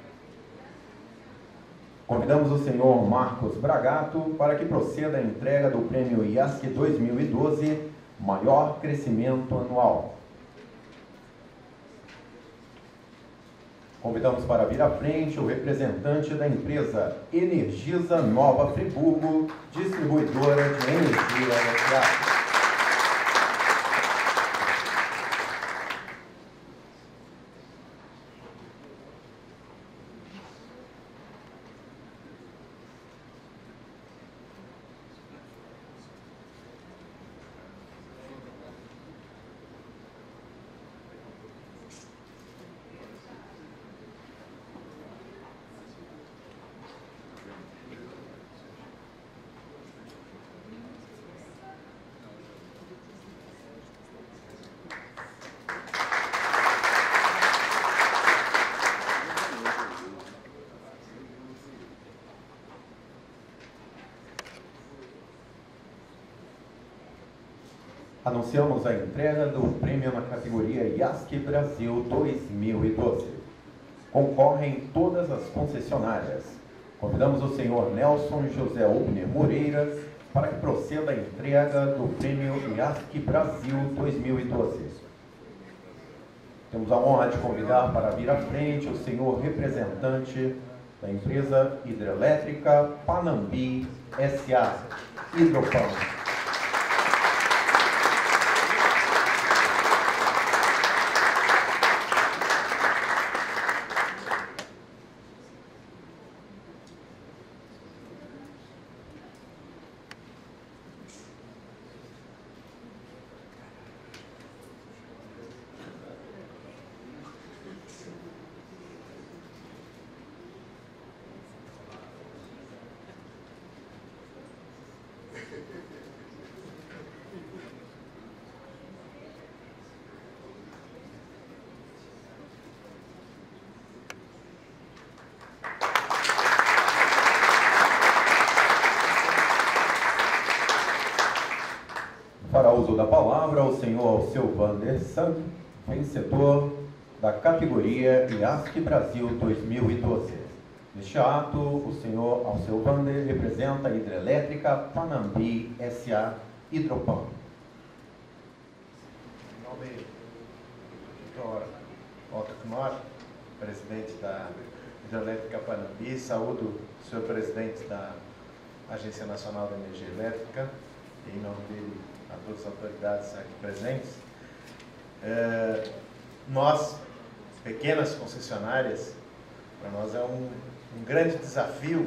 Convidamos o senhor Marcos Bragato para que proceda a entrega do prêmio I A S C dois mil e doze, maior crescimento anual. Convidamos para vir à frente o representante da empresa Energisa Nova Friburgo, Distribuidora de Energia S A anunciamos a entrega do prêmio na categoria I A S C Brasil dois mil e doze. Concorrem todas as concessionárias. Convidamos o senhor Nelson José Ubner Moreira para que proceda a entrega do prêmio I A S C Brasil dois mil e doze. Temos a honra de convidar para vir à frente o senhor representante da empresa hidrelétrica Panambi S A Hidropan. Para uso da palavra, o senhor Alceu Vander Santos, vencedor da categoria I A S C Brasil dois mil e doze. Neste ato, o senhor Alceu Vander representa a hidrelétrica Panambi S A Hidropan. Em nome do doutor Otto Knorr, presidente da hidrelétrica Panambi, saúdo o senhor presidente da Agência Nacional de Energia Elétrica, e em nome dele a todas as autoridades aqui presentes. É, nós, pequenas concessionárias, para nós é um, um grande desafio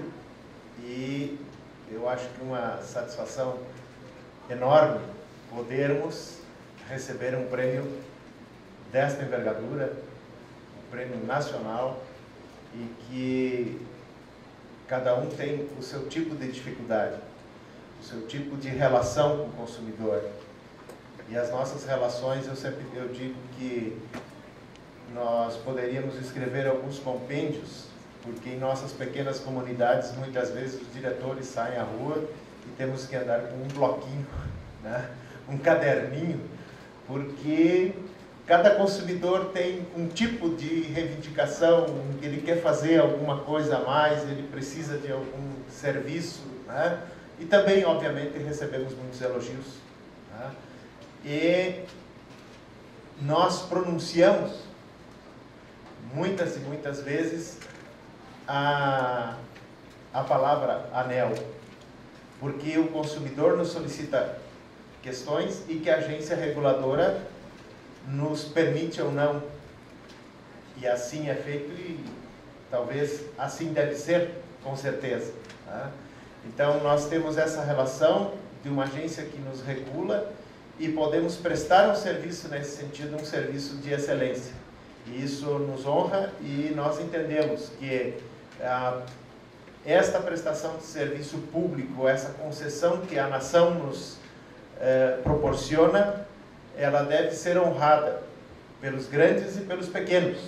e eu acho que uma satisfação enorme podermos receber um prêmio desta envergadura, um prêmio nacional, e que cada um tem o seu tipo de dificuldade, o seu tipo de relação com o consumidor. E as nossas relações, eu sempre eu digo que nós poderíamos escrever alguns compêndios, porque em nossas pequenas comunidades, muitas vezes os diretores saem à rua e temos que andar com um bloquinho, né? Um caderninho, porque cada consumidor tem um tipo de reivindicação, ele quer fazer alguma coisa a mais, ele precisa de algum serviço, né? E também, obviamente, recebemos muitos elogios, né? E nós pronunciamos muitas e muitas vezes a, a palavra anel, porque o consumidor nos solicita questões e que a agência reguladora nos permite ou não. E assim é feito e talvez assim deve ser, com certeza, tá? Então, nós temos essa relação de uma agência que nos regula e podemos prestar um serviço nesse sentido, um serviço de excelência. E isso nos honra e nós entendemos que ah, esta prestação de serviço público, essa concessão que a nação nos eh, proporciona, ela deve ser honrada pelos grandes e pelos pequenos.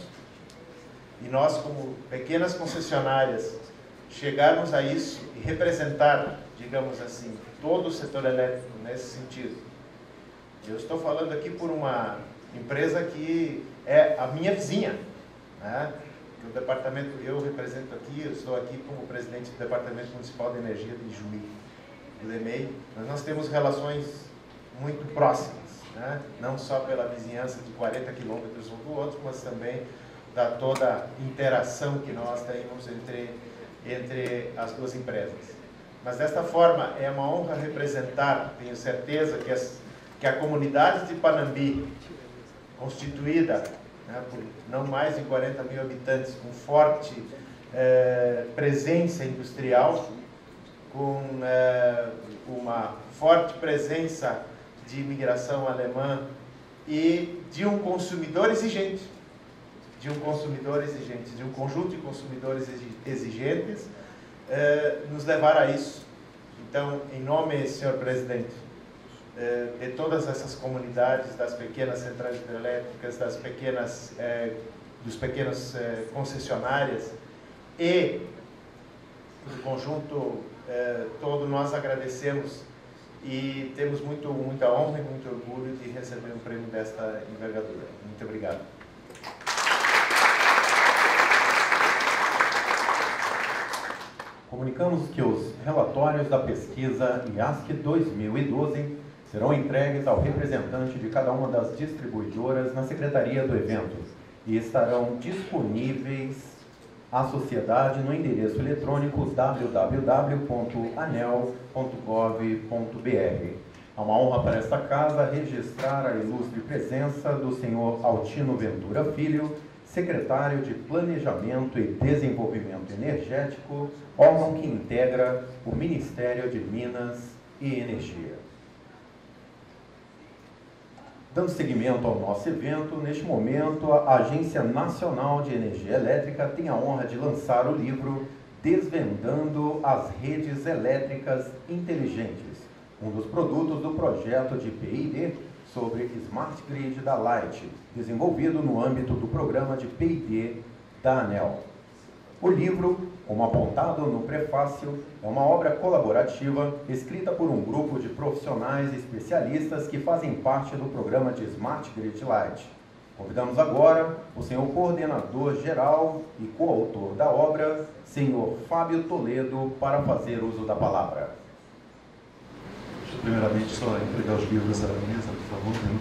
E nós, como pequenas concessionárias, chegarmos a isso e representar, digamos assim, todo o setor elétrico nesse sentido. Eu estou falando aqui por uma empresa que é a minha vizinha, né? O departamento, eu represento aqui, eu estou aqui como presidente do Departamento Municipal de Energia de Juí, do D E M E I, mas nós temos relações muito próximas, né? Não só pela vizinhança de quarenta quilômetros um do outro, mas também da toda a interação que nós temos entre, entre as duas empresas. Mas desta forma, é uma honra representar, tenho certeza que, as, que a comunidade de Panambi, constituída, né, por não mais de quarenta mil habitantes, com forte eh, presença industrial, com eh, uma forte presença de imigração alemã e de um consumidor exigente, de um consumidor exigente, de um conjunto de consumidores exigentes, eh, nos levar a isso. Então, em nome, senhor presidente, eh, de todas essas comunidades, das pequenas centrais hidrelétricas, das pequenas, eh, dos pequenos eh, concessionárias e do conjunto eh, todo, nós agradecemos e temos muito, muita honra e muito orgulho de receber um prêmio desta envergadura. Muito obrigado. Comunicamos que os relatórios da pesquisa I A S C dois mil e doze serão entregues ao representante de cada uma das distribuidoras na secretaria do evento e estarão disponíveis à sociedade no endereço eletrônico w w w ponto anel ponto gov ponto b r. É uma honra para esta casa registrar a ilustre presença do senhor Altino Ventura Filho, secretário de Planejamento e Desenvolvimento Energético, órgão que integra o Ministério de Minas e Energia. Dando seguimento ao nosso evento, neste momento a Agência Nacional de Energia Elétrica tem a honra de lançar o livro Desvendando as Redes Elétricas Inteligentes, um dos produtos do projeto de P I D sobre Smart Grid da Light, desenvolvido no âmbito do programa de P I D da ANEEL. O livro, como apontado no prefácio, é uma obra colaborativa escrita por um grupo de profissionais especialistas que fazem parte do programa de Smart Grid Light. Convidamos agora o senhor coordenador geral e coautor da obra, senhor Fábio Toledo, para fazer uso da palavra. Deixa eu primeiramente só entregar os livros à mesa, por favor. Né?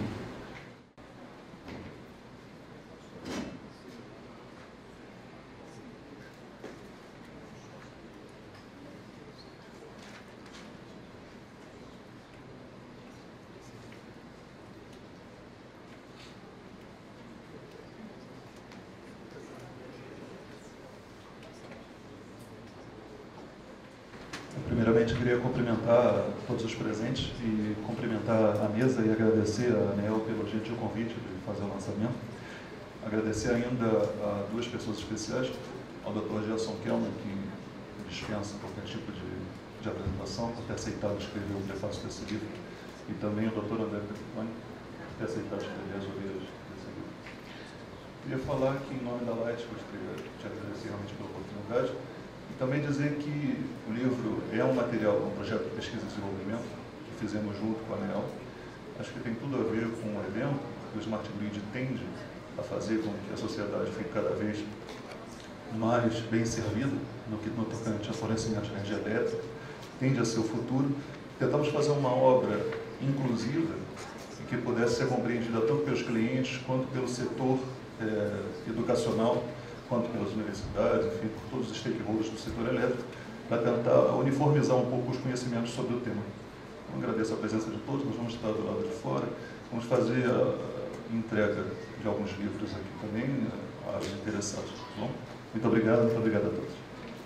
Primeiramente, queria cumprimentar todos os presentes e cumprimentar a mesa e agradecer a ANEEL pelo gentil convite de fazer o lançamento. Agradecer ainda a duas pessoas especiais, ao doutor Gerson Kelman, que dispensa qualquer tipo de, de apresentação, por ter aceitado escrever o prefácio desse livro, e também o doutor André Petricone, por ter aceitado escrever as orelhas desse livro. Queria falar que, em nome da Light, gostaria de agradecer realmente pela oportunidade. E também dizer que o livro é um material, um projeto de pesquisa e desenvolvimento que fizemos junto com a ANEEL. Acho que tem tudo a ver com o evento que o Smart Grid tende a fazer com que a sociedade fique cada vez mais bem servida no que no tocante ao fornecimento de energia elétrica, tende a ser o futuro. Tentamos fazer uma obra inclusiva e que pudesse ser compreendida tanto pelos clientes quanto pelo setor eh, educacional, quanto pelas universidades, enfim, por todos os stakeholders do setor elétrico, para tentar uniformizar um pouco os conhecimentos sobre o tema. Então, agradeço a presença de todos, nós vamos estar do lado de fora, vamos fazer a entrega de alguns livros aqui também, aos interessados. Tá bom? Muito obrigado, muito obrigado a todos.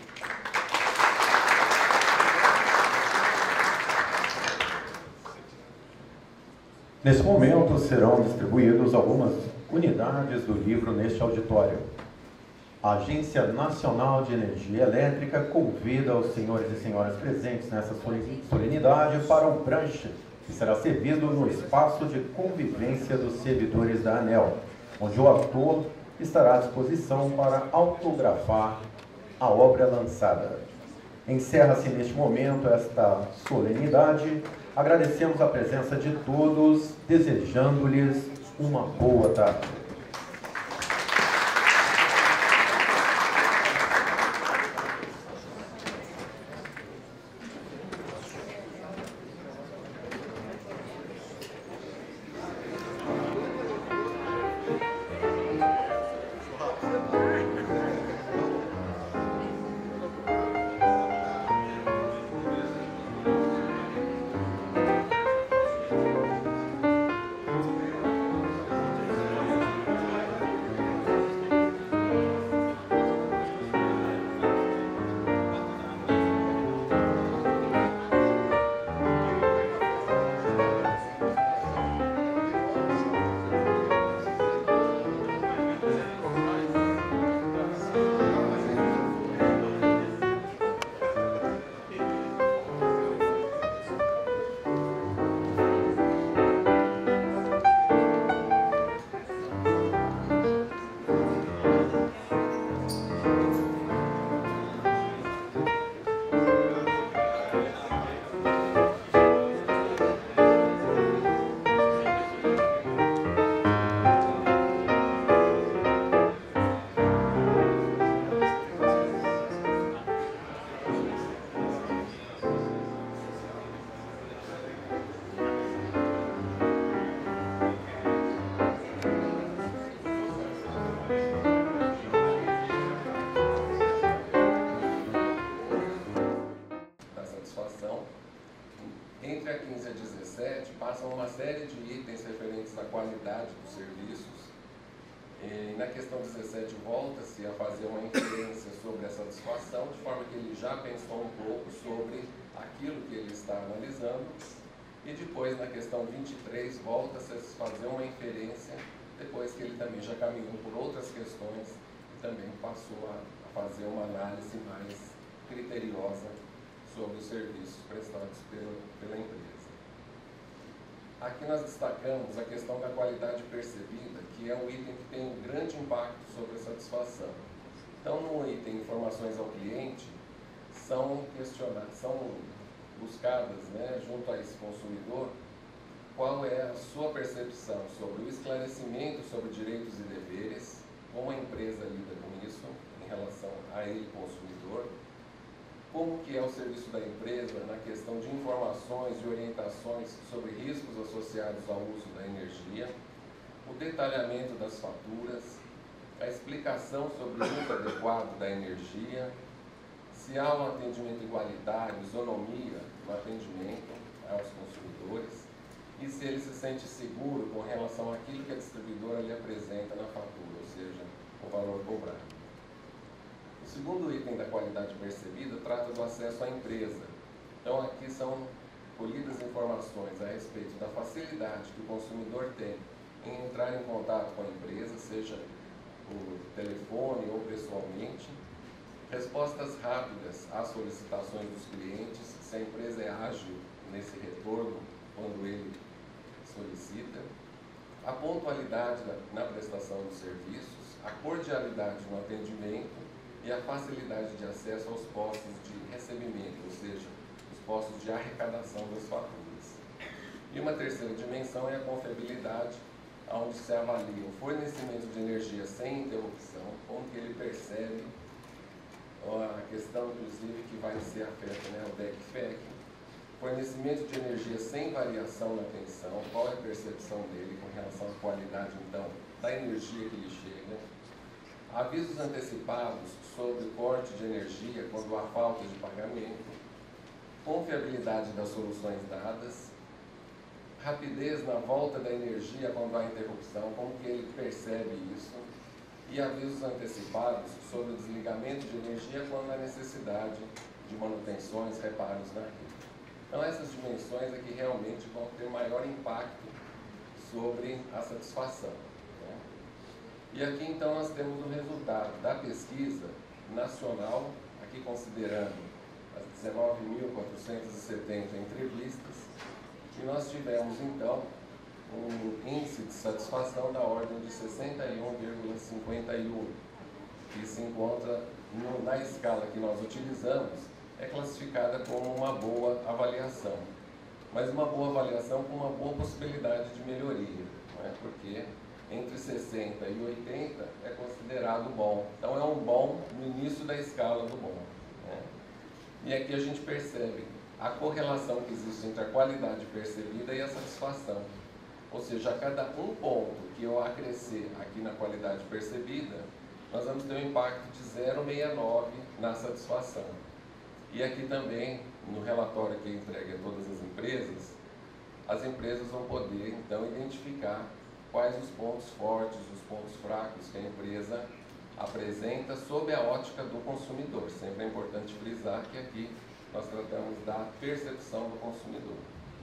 Nesse momento serão distribuídos algumas unidades do livro neste auditório. A Agência Nacional de Energia Elétrica convida os senhores e senhoras presentes nessa solenidade para um brunch que será servido no espaço de convivência dos servidores da ANEEL, onde o autor estará à disposição para autografar a obra lançada. Encerra-se neste momento esta solenidade. Agradecemos a presença de todos, desejando-lhes uma boa tarde. satisfação. Entre a quinze e a dezessete, passam uma série de itens referentes à qualidade dos serviços. E na questão dezessete, volta-se a fazer uma inferência sobre a satisfação, de forma que ele já pensou um pouco sobre aquilo que ele está analisando. E depois, na questão vinte e três, volta-se a fazer uma inferência, depois que ele também já caminhou por outras questões e também passou a, a fazer uma análise mais criteriosa sobre os serviços prestados pela, pela empresa. Aqui nós destacamos a questão da qualidade percebida, que é um item que tem um grande impacto sobre a satisfação. Então, no item informações ao cliente, são questionadas, são buscadas, né, junto a esse consumidor, qual é a sua percepção sobre o esclarecimento sobre direitos e deveres, como a empresa lida com isso em relação a ele, consumidor, como que é o serviço da empresa na questão de informações e orientações sobre riscos associados ao uso da energia, o detalhamento das faturas, a explicação sobre o uso adequado da energia, se há um atendimento igualitário, isonomia no atendimento aos consumidores e se ele se sente seguro com relação àquilo que a distribuidora lhe apresenta na fatura, ou seja, o valor cobrado. O segundo item da qualidade percebida trata do acesso à empresa. Então, aqui são colhidas informações a respeito da facilidade que o consumidor tem em entrar em contato com a empresa, seja por telefone ou pessoalmente, respostas rápidas às solicitações dos clientes, se a empresa é ágil nesse retorno quando ele solicita, a pontualidade na prestação dos serviços, a cordialidade no atendimento e a facilidade de acesso aos postos de recebimento, ou seja, os postos de arrecadação das faturas. E uma terceira dimensão é a confiabilidade, onde se avalia o fornecimento de energia sem interrupção, como que ele percebe a questão, inclusive, que vai ser afeta, né, o D E C F E C, fornecimento de energia sem variação na tensão, qual é a percepção dele com relação à qualidade, então, da energia que lhe chega, avisos antecipados sobre o corte de energia quando há falta de pagamento, confiabilidade das soluções dadas, rapidez na volta da energia quando há interrupção, como que ele percebe isso, e avisos antecipados sobre o desligamento de energia quando há necessidade de manutenções, reparos na rede. Então, essas dimensões é que realmente vão ter maior impacto sobre a satisfação. Né? E aqui, então, nós temos o resultado da pesquisa nacional, aqui considerando as dezenove mil quatrocentas e setenta entrevistas, e nós tivemos, então, um índice de satisfação da ordem de sessenta e um vírgula cinquenta e um, que se encontra no, na escala que nós utilizamos, é classificada como uma boa avaliação. Mas uma boa avaliação com uma boa possibilidade de melhoria, não é? Porque entre sessenta e oitenta é considerado bom. Então é um bom no início da escala do bom. Né? E aqui a gente percebe a correlação que existe entre a qualidade percebida e a satisfação. Ou seja, a cada um ponto que eu acrescer aqui na qualidade percebida, nós vamos ter um impacto de zero vírgula sessenta e nove na satisfação. E aqui também, no relatório que é entregue a todas as empresas, as empresas vão poder, então, identificar quais os pontos fortes, os pontos fracos que a empresa apresenta sob a ótica do consumidor. Sempre é importante frisar que aqui nós tratamos da percepção do consumidor.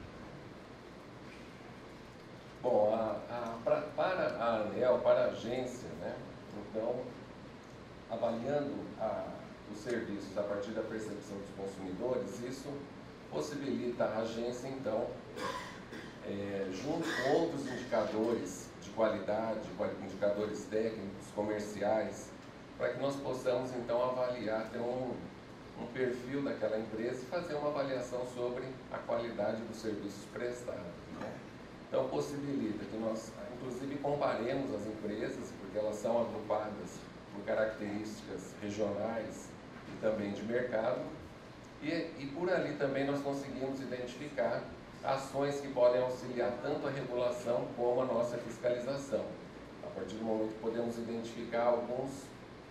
Bom, a, a, pra, para a ANEEL, para a agência, né, então, avaliando a, os serviços a partir da percepção dos consumidores, isso possibilita a agência, então, é, junto com outros indicadores de qualidade, indicadores técnicos, comerciais, para que nós possamos, então, avaliar, ter um, um perfil daquela empresa e fazer uma avaliação sobre a qualidade dos serviços prestados. Né? Então, possibilita que nós, inclusive, comparemos as empresas, porque elas são agrupadas por características regionais e também de mercado, e, e por ali também nós conseguimos identificar ações que podem auxiliar tanto a regulação como a nossa fiscalização. A partir do momento que podemos identificar alguns,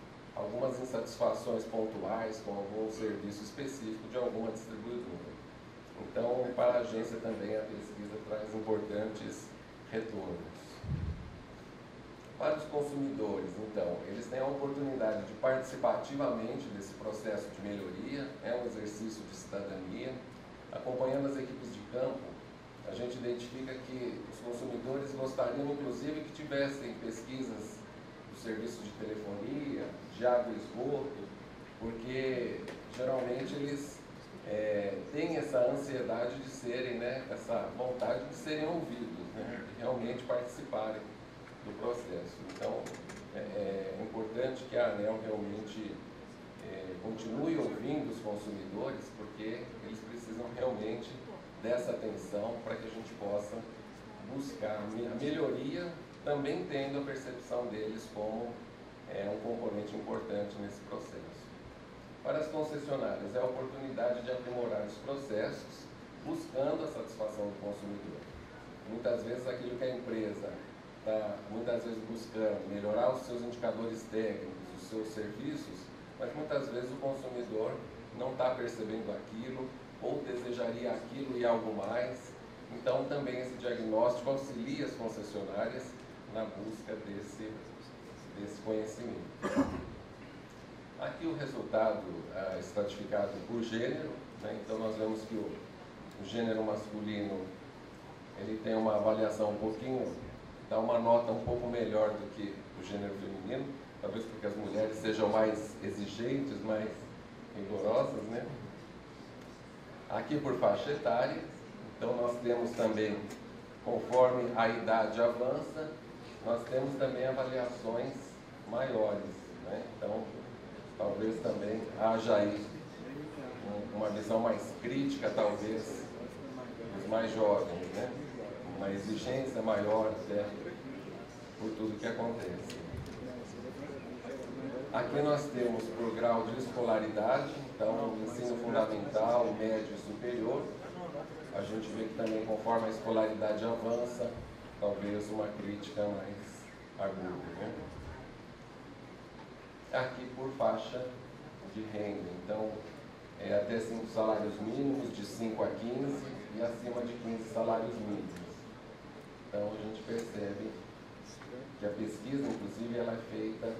algumas insatisfações pontuais com algum serviço específico de alguma distribuidora. agência também, a pesquisa, traz importantes retornos. Para os consumidores, então, eles têm a oportunidade de participar ativamente desse processo de melhoria, é um exercício de cidadania. Acompanhando as equipes de campo, a gente identifica que os consumidores gostariam, inclusive, que tivessem pesquisas do serviço de telefonia, de água e esgoto, porque geralmente eles é, têm essa ansiedade de serem, né, essa vontade de serem ouvidos, né, de realmente participarem do processo. Então, é, é importante que a ANEEL realmente é, continue ouvindo os consumidores, porque eles precisam realmente dessa atenção para que a gente possa buscar a melhoria, também tendo a percepção deles como é, um componente importante nesse processo. Para as concessionárias, é a oportunidade de aprimorar os processos, buscando a satisfação do consumidor. Muitas vezes aquilo que a empresa está, muitas vezes, buscando melhorar os seus indicadores técnicos, os seus serviços, mas muitas vezes o consumidor não está percebendo aquilo, ou desejaria aquilo e algo mais. Então, também esse diagnóstico auxilia as concessionárias na busca desse, desse conhecimento. Aqui o resultado ah, estratificado por gênero, né? Então nós vemos que o, o gênero masculino ele tem uma avaliação um pouquinho, dá uma nota um pouco melhor do que o gênero feminino, talvez porque as mulheres sejam mais exigentes, mais rigorosas, né? Aqui por faixa etária, então nós temos também, conforme a idade avança, nós temos também avaliações maiores, né? Então, talvez também haja aí uma visão mais crítica, talvez, dos mais jovens, né? Uma exigência maior até por tudo que acontece. Aqui nós temos por grau de escolaridade, então ensino fundamental, médio e superior. A gente vê que também conforme a escolaridade avança, talvez uma crítica mais aguda, né? Aqui por faixa de renda, então é até cinco salários mínimos, de cinco a quinze, e acima de quinze salários mínimos. Então a gente percebe que a pesquisa, inclusive, ela é feita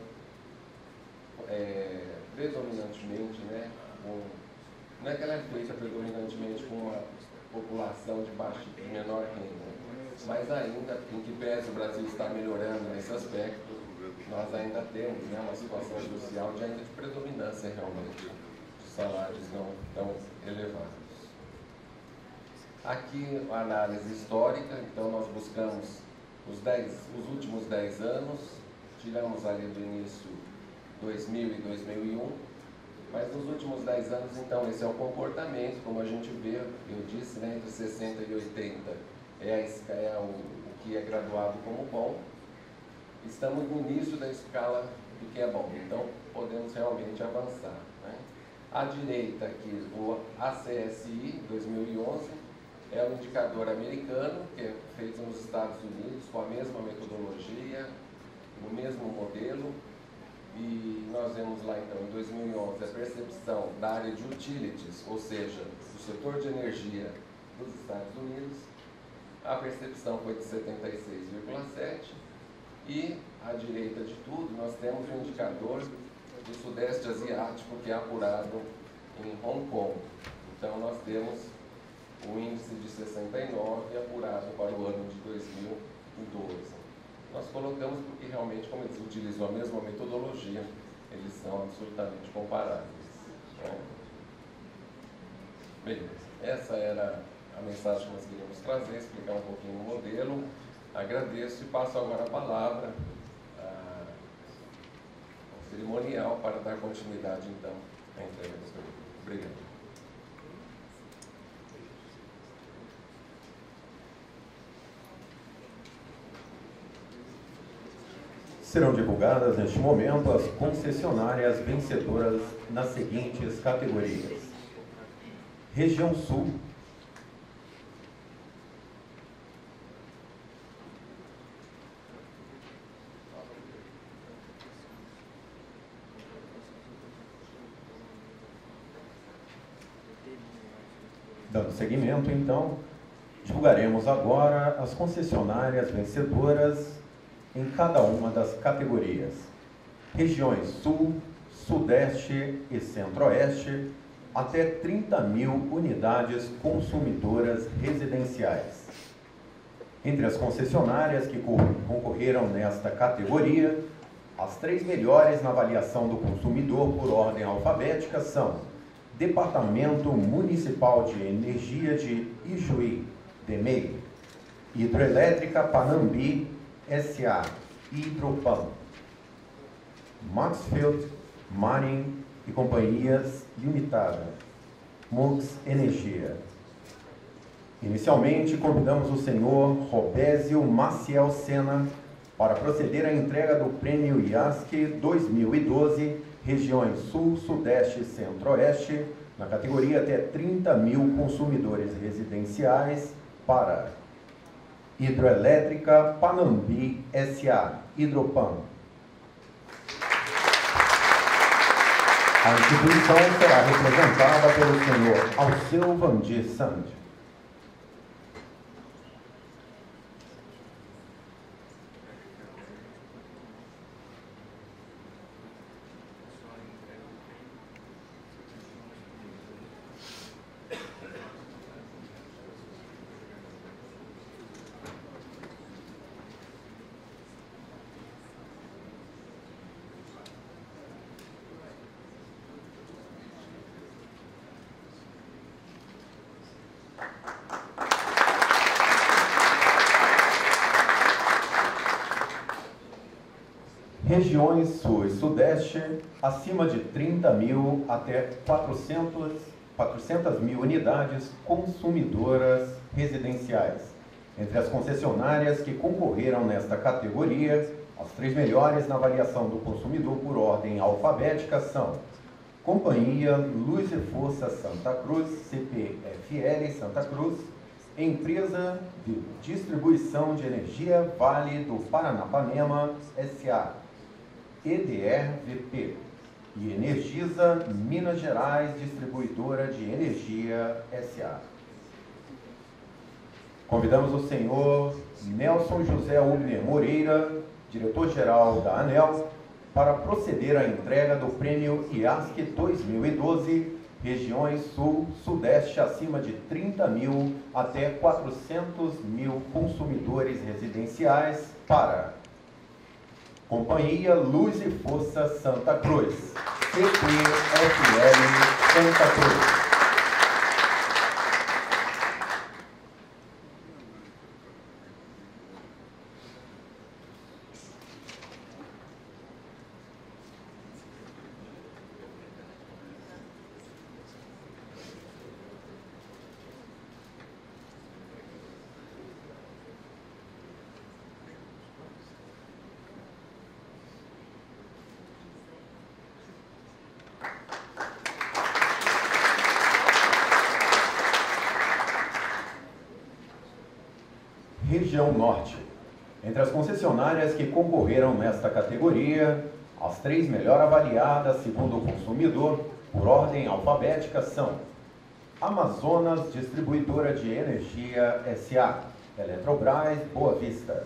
é, predominantemente, né, com, não é que ela é feita predominantemente com uma população de baixa e menor renda, mas ainda, em que pese o Brasil está melhorando nesse aspecto, nós ainda temos, né, uma situação social de ainda de predominância realmente de salários não tão elevados. Aqui a análise histórica, então nós buscamos os, dez, os últimos dez anos, tiramos ali do início dois mil e dois mil e um, mas nos últimos dez anos, então, esse é o comportamento, como a gente vê, eu disse, né, entre sessenta e oitenta é, a, é o, o que é graduado como bom. Estamos no início da escala do que é bom, então podemos realmente avançar, né? À direita aqui, o A C S I dois mil e onze, é um indicador americano, que é feito nos Estados Unidos, com a mesma metodologia, no mesmo modelo, e nós vemos lá então, em dois mil e onze, a percepção da área de utilities, ou seja, do setor de energia dos Estados Unidos, a percepção foi de setenta e seis vírgula sete, e à direita de tudo, nós temos o um indicador do Sudeste Asiático, que é apurado em Hong Kong. Então, nós temos o índice de sessenta e nove apurado para o ano de dois mil e doze. Nós colocamos porque realmente, como eles utilizam a mesma metodologia, eles são absolutamente comparáveis, né? Bem, essa era a mensagem que nós queríamos trazer, explicar um pouquinho o modelo. Agradeço e passo agora a palavra a, ao cerimonial para dar continuidade, então, à entrega do seu livro. Obrigado. Serão divulgadas neste momento as concessionárias vencedoras nas seguintes categorias: Região Sul, dando segmento, então, divulgaremos agora as concessionárias vencedoras em cada uma das categorias. Regiões Sul, Sudeste e Centro-Oeste, até trinta mil unidades consumidoras residenciais. Entre as concessionárias que concorreram nesta categoria, as três melhores na avaliação do consumidor por ordem alfabética são Departamento Municipal de Energia de Ijuí, D M E I, Hidroelétrica Panambi, S A, Hidropan, Maxfield, Marin e Companhias Limitada, Mux Energia. Inicialmente, convidamos o senhor Robésio Maciel Sena para proceder à entrega do Prêmio I A S C dois mil e doze, regiões Sul, Sudeste e Centro-Oeste, na categoria até trinta mil consumidores residenciais, para Hidroelétrica Panambi, S A, Hidropan. A instituição será representada pelo senhor Alceu Vandir Sand. Regiões Sul e Sudeste, acima de trinta mil até quatrocentas mil unidades consumidoras residenciais. Entre as concessionárias que concorreram nesta categoria, as três melhores na avaliação do consumidor por ordem alfabética são Companhia Luz e Força Santa Cruz, C P F L Santa Cruz, Empresa de Distribuição de Energia Vale do Paranapanema, S A, E D R V P, e Energisa Minas Gerais Distribuidora de Energia, S A. Convidamos o senhor Nelson José Ubner Moreira, diretor-geral da ANEEL, para proceder à entrega do Prêmio I A S C dois mil e doze, regiões Sul, Sudeste, acima de trinta mil até quatrocentos mil consumidores residenciais, para Companhia Luz e Força Santa Cruz, C P F L Santa Cruz. Região Norte. Entre as concessionárias que concorreram nesta categoria, as três melhor avaliadas segundo o consumidor, por ordem alfabética, são Amazonas Distribuidora de Energia S A, Eletrobras Boa Vista,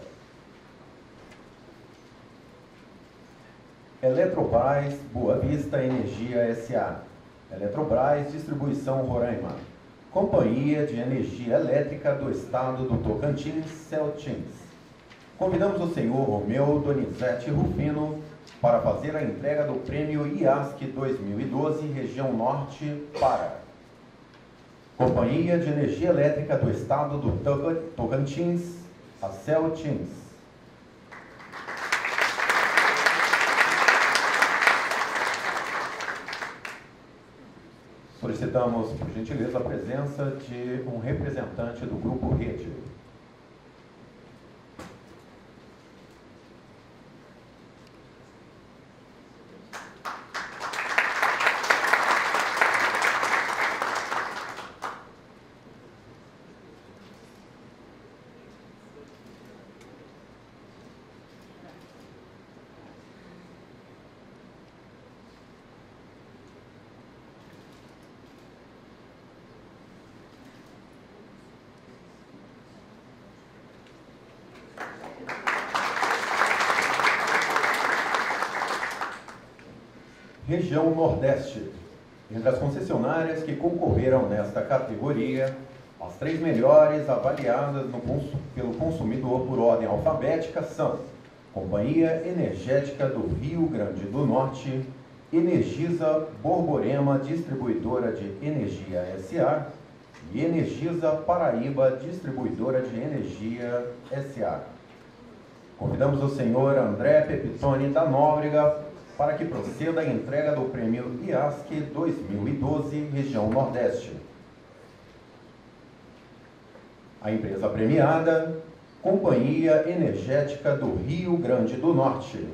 Eletrobras Boa Vista Energia S A, Eletrobras Distribuição Roraima, Companhia de Energia Elétrica do Estado do Tocantins, Celtins. Convidamos o senhor Romeu Donizete Rufino para fazer a entrega do Prêmio I A S C dois mil e doze, Região Norte, para Companhia de Energia Elétrica do Estado do Tocantins, a Celtins. Solicitamos, por gentileza, a presença de um representante do Grupo Rede. Região Nordeste. Entre as concessionárias que concorreram nesta categoria, as três melhores avaliadas no, pelo consumidor por ordem alfabética são Companhia Energética do Rio Grande do Norte, Energisa Borborema Distribuidora de Energia S A e Energisa Paraíba Distribuidora de Energia S A. Convidamos o senhor André Pepitone da Nóbrega para que proceda a entrega do prêmio I A S C dois mil e doze, Região Nordeste. A empresa premiada, Companhia Energética do Rio Grande do Norte.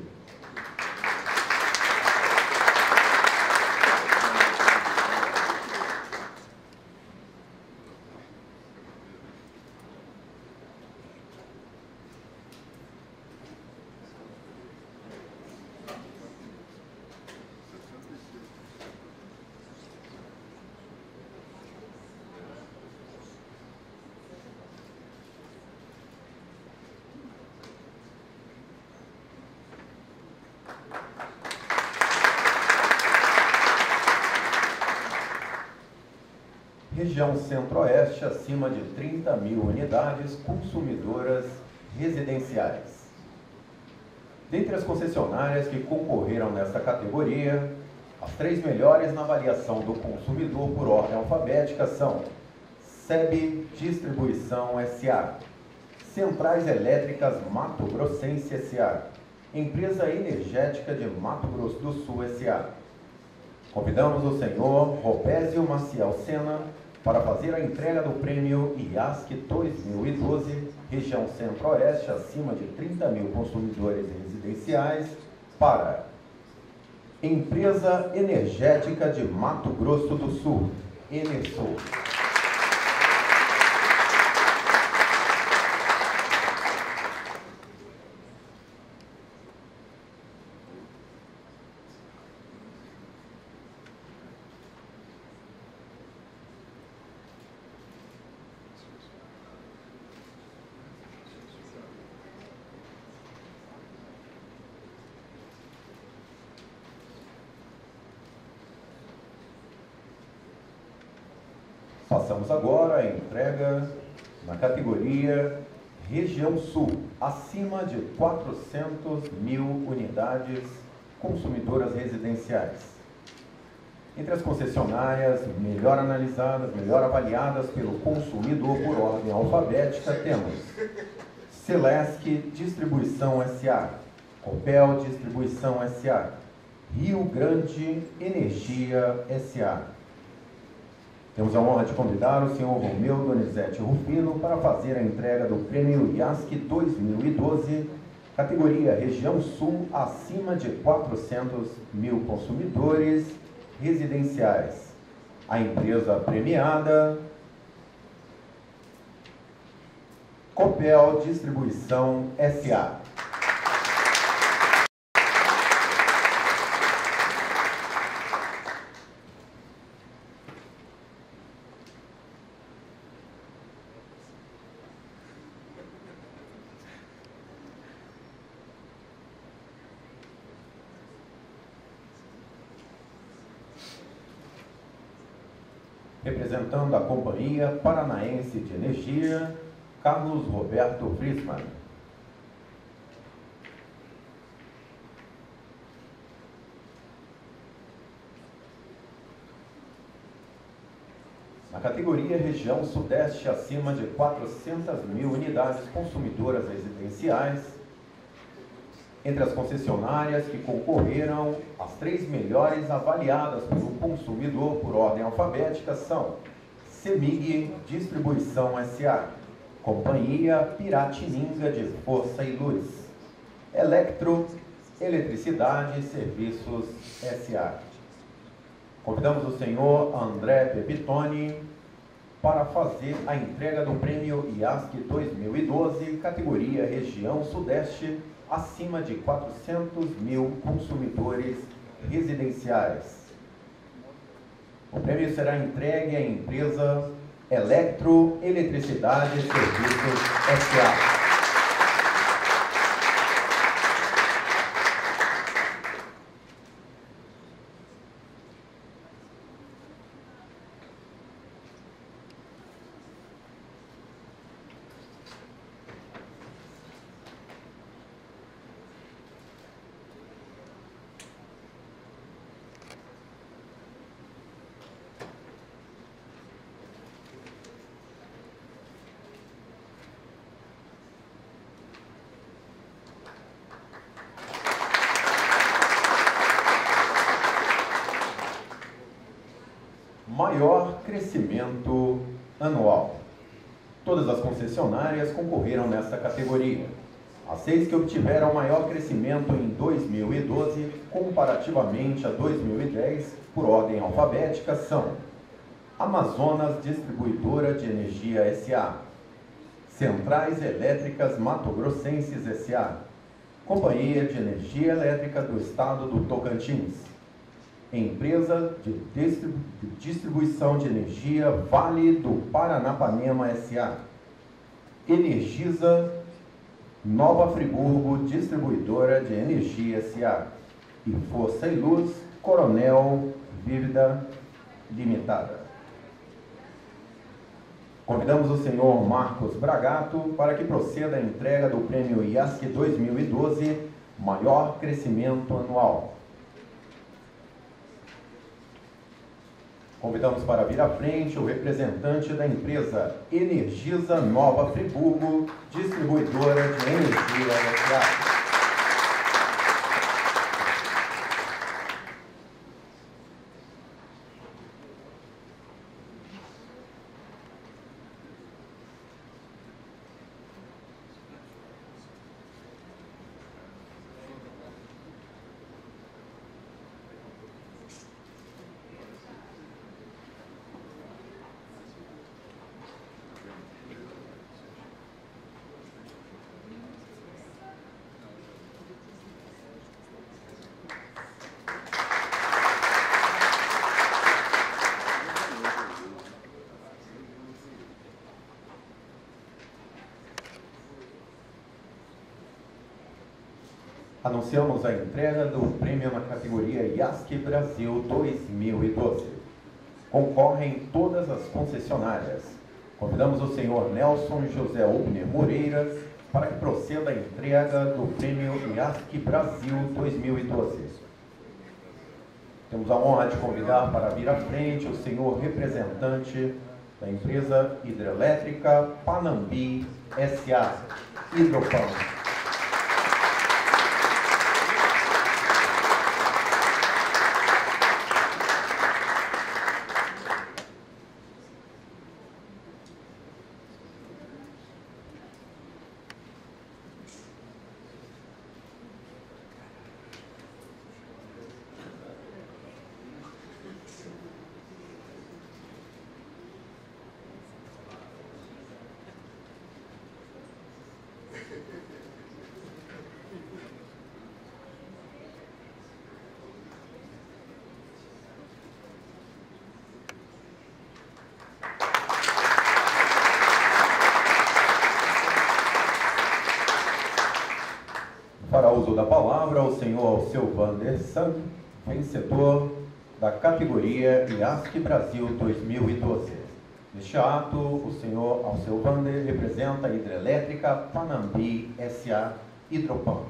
Região Centro-Oeste, acima de trinta mil unidades consumidoras residenciais. Dentre as concessionárias que concorreram nesta categoria, as três melhores na avaliação do consumidor por ordem alfabética são S E B Distribuição S A, Centrais Elétricas Mato Grossense S A, Empresa Energética de Mato Grosso do Sul S A. Convidamos o senhor Robésio Maciel Sena para fazer a entrega do prêmio I A S C dois mil e doze, Região Centro-Oeste, acima de trinta mil consumidores residenciais, para Empresa Energética de Mato Grosso do Sul, Enersul. Passamos agora a entrega na categoria Região Sul, acima de quatrocentas mil unidades consumidoras residenciais. Entre as concessionárias melhor analisadas, melhor avaliadas pelo consumidor por ordem alfabética, temos Celesc Distribuição S A, Copel Distribuição S A, Rio Grande Energia S A. Temos a honra de convidar o senhor Romeu Donizete Rufino para fazer a entrega do prêmio I A S C dois mil e doze, categoria Região Sul, acima de quatrocentos mil consumidores residenciais. A empresa premiada, Copel Distribuição S A. Representando a Companhia Paranaense de Energia, Carlos Roberto Friesman. Na categoria Região Sudeste, acima de quatrocentas mil unidades consumidoras residenciais, entre as concessionárias que concorreram, as três melhores avaliadas pelo consumidor por ordem alfabética são CEMIG Distribuição S A, Companhia Piratininga de Força e Luz, Electro Eletricidade e Serviços S A. Convidamos o senhor André Pepitone para fazer a entrega do prêmio I A S C dois mil e doze, categoria Região Sudeste, acima de quatrocentos mil consumidores residenciais. O prêmio será entregue à empresa Electro Eletricidade e Serviços S A. maior crescimento anual. Todas as concessionárias concorreram nesta categoria. As seis que obtiveram maior crescimento em dois mil e doze, comparativamente a dois mil e dez, por ordem alfabética, são Amazonas Distribuidora de Energia S A, Centrais Elétricas Mato Grossenses S A, Companhia de Energia Elétrica do Estado do Tocantins, Empresa de Distribu- de Distribuição de Energia Vale do Paranapanema S A, Energisa Nova Friburgo Distribuidora de Energia S A e Força e Luz Coronel Vívida Limitada. Convidamos o senhor Marcos Bragato para que proceda a entrega do prêmio I A S C dois mil e doze, maior crescimento anual. Convidamos para vir à frente o representante da empresa Energisa Nova Friburgo, distribuidora de energia S A. Anunciamos a entrega do prêmio na categoria I A S C Brasil dois mil e doze. Concorrem todas as concessionárias. Convidamos o senhor Nelson José Ubner Moreira para que proceda a entrega do prêmio I A S C Brasil dois mil e doze. Temos a honra de convidar para vir à frente o senhor representante da empresa hidrelétrica Panambi S A, Hidropan. Para uso da palavra, o senhor Alceu Vander San, vencedor da categoria I A S C Brasil dois mil e doze. Neste ato, o senhor Alceu Vander representa a hidrelétrica Panambi S A Hidropan.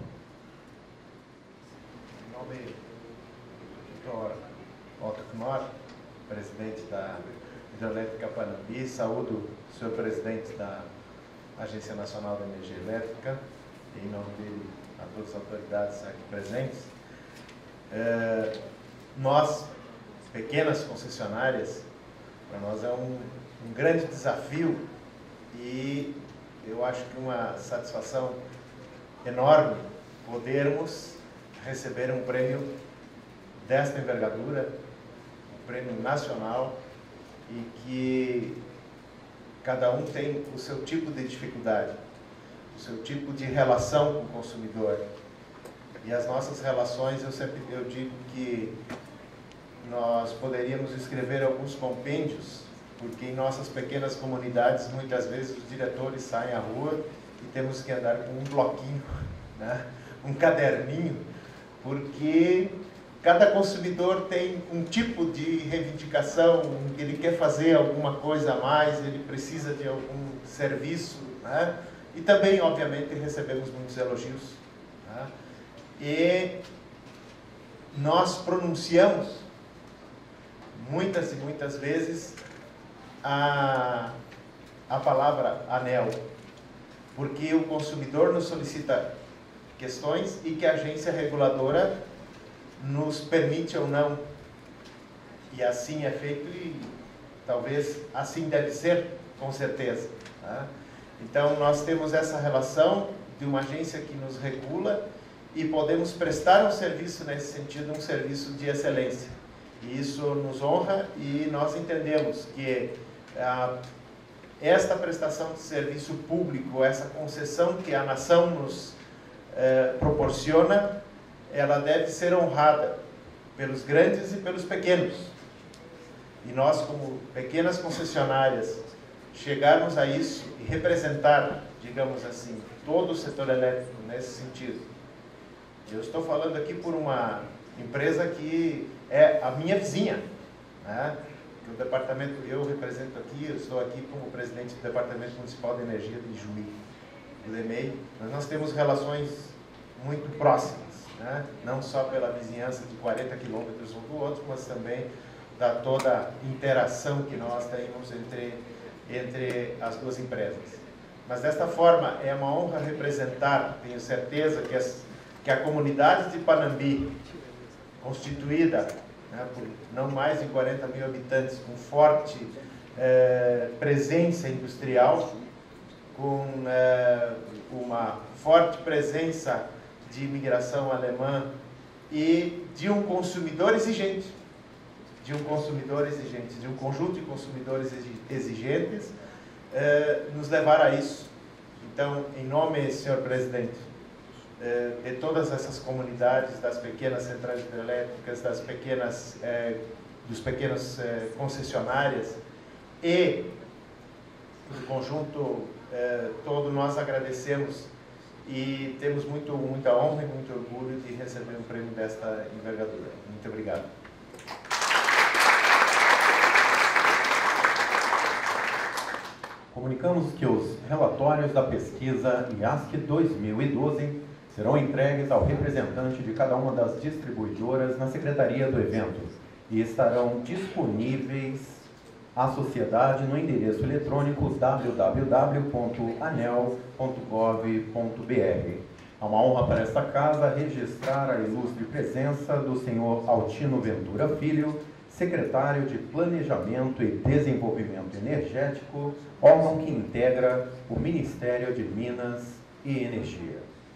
Em nome do doutor Otto Knorr, presidente da hidrelétrica Panambi, saúdo o senhor presidente da Agência Nacional de Energia Elétrica, e em nome dele a todas as autoridades aqui presentes. É, nós, pequenas concessionárias, para nós é um, um grande desafio e eu acho que uma satisfação enorme podermos receber um prêmio desta envergadura, um prêmio nacional, e que cada um tem o seu tipo de dificuldade, o seu tipo de relação com o consumidor. E as nossas relações, eu sempre eu digo que nós poderíamos escrever alguns compêndios, porque em nossas pequenas comunidades, muitas vezes os diretores saem à rua e temos que andar com um bloquinho, né? Um caderninho, porque cada consumidor tem um tipo de reivindicação, ele quer fazer alguma coisa a mais, ele precisa de algum serviço, né? E também, obviamente, recebemos muitos elogios, né? E nós pronunciamos muitas e muitas vezes a, a palavra anel, porque o consumidor nos solicita questões e que a agência reguladora nos permite ou não. E assim é feito, e talvez assim deve ser, com certeza. Tá? Então, nós temos essa relação de uma agência que nos regula e podemos prestar um serviço nesse sentido, um serviço de excelência. E isso nos honra e nós entendemos que ah, esta prestação de serviço público, essa concessão que a nação nos eh, proporciona, ela deve ser honrada pelos grandes e pelos pequenos. E nós, como pequenas concessionárias, chegarmos a isso e representar, digamos assim, todo o setor elétrico nesse sentido. Eu estou falando aqui por uma empresa que é a minha vizinha, né? Que o departamento, eu represento aqui, eu estou aqui como presidente do Departamento Municipal de Energia de Juí, do D E M E I, mas nós temos relações muito próximas, né? Não só pela vizinhança de quarenta quilômetros um do outro, mas também da toda a interação que nós temos entre, entre as duas empresas. Mas desta forma, é uma honra representar, tenho certeza que, as, que a comunidade de Panambi, constituída, né, por não mais de quarenta mil habitantes, com forte eh, presença industrial, com eh, uma forte presença de imigração alemã e de um consumidor exigente, de um consumidor exigente, de um conjunto de consumidores exigentes, eh, nos levar a isso. Então, em nome, senhor presidente, eh, de todas essas comunidades, das pequenas centrais hidrelétricas, das pequenas, eh, dos pequenos eh, concessionárias e do conjunto eh, todo, nós agradecemos e temos muito, muita honra e muito orgulho de receber um prêmio desta envergadura. Muito obrigado. Comunicamos que os relatórios da pesquisa I A S C dois mil e doze serão entregues ao representante de cada uma das distribuidoras na secretaria do evento e estarão disponíveis à sociedade no endereço eletrônico w w w ponto anel ponto gov ponto b r. É uma honra para esta casa registrar a ilustre presença do senhor Altino Ventura Filho, secretário de Planejamento e Desenvolvimento Energético, órgão que integra o Ministério de Minas e Energia.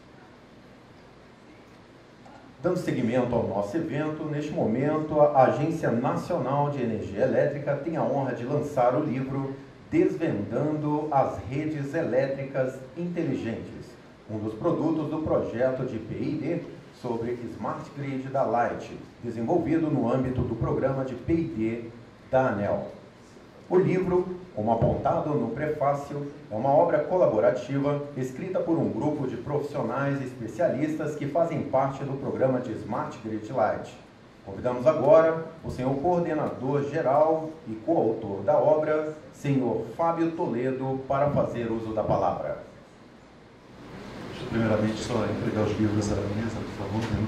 Dando seguimento ao nosso evento, neste momento, a Agência Nacional de Energia Elétrica tem a honra de lançar o livro Desvendando as Redes Elétricas Inteligentes, um dos produtos do projeto de P I D sobre Smart Grid da Light, desenvolvido no âmbito do programa de P I D da ANEEL. O livro, como apontado no prefácio, é uma obra colaborativa escrita por um grupo de profissionais especialistas que fazem parte do programa de Smart Grid Light. Convidamos agora o senhor coordenador-geral e coautor da obra, senhor Fábio Toledo, para fazer uso da palavra. Deixa eu primeiramente só entregar os livros à mesa, por favor. Né?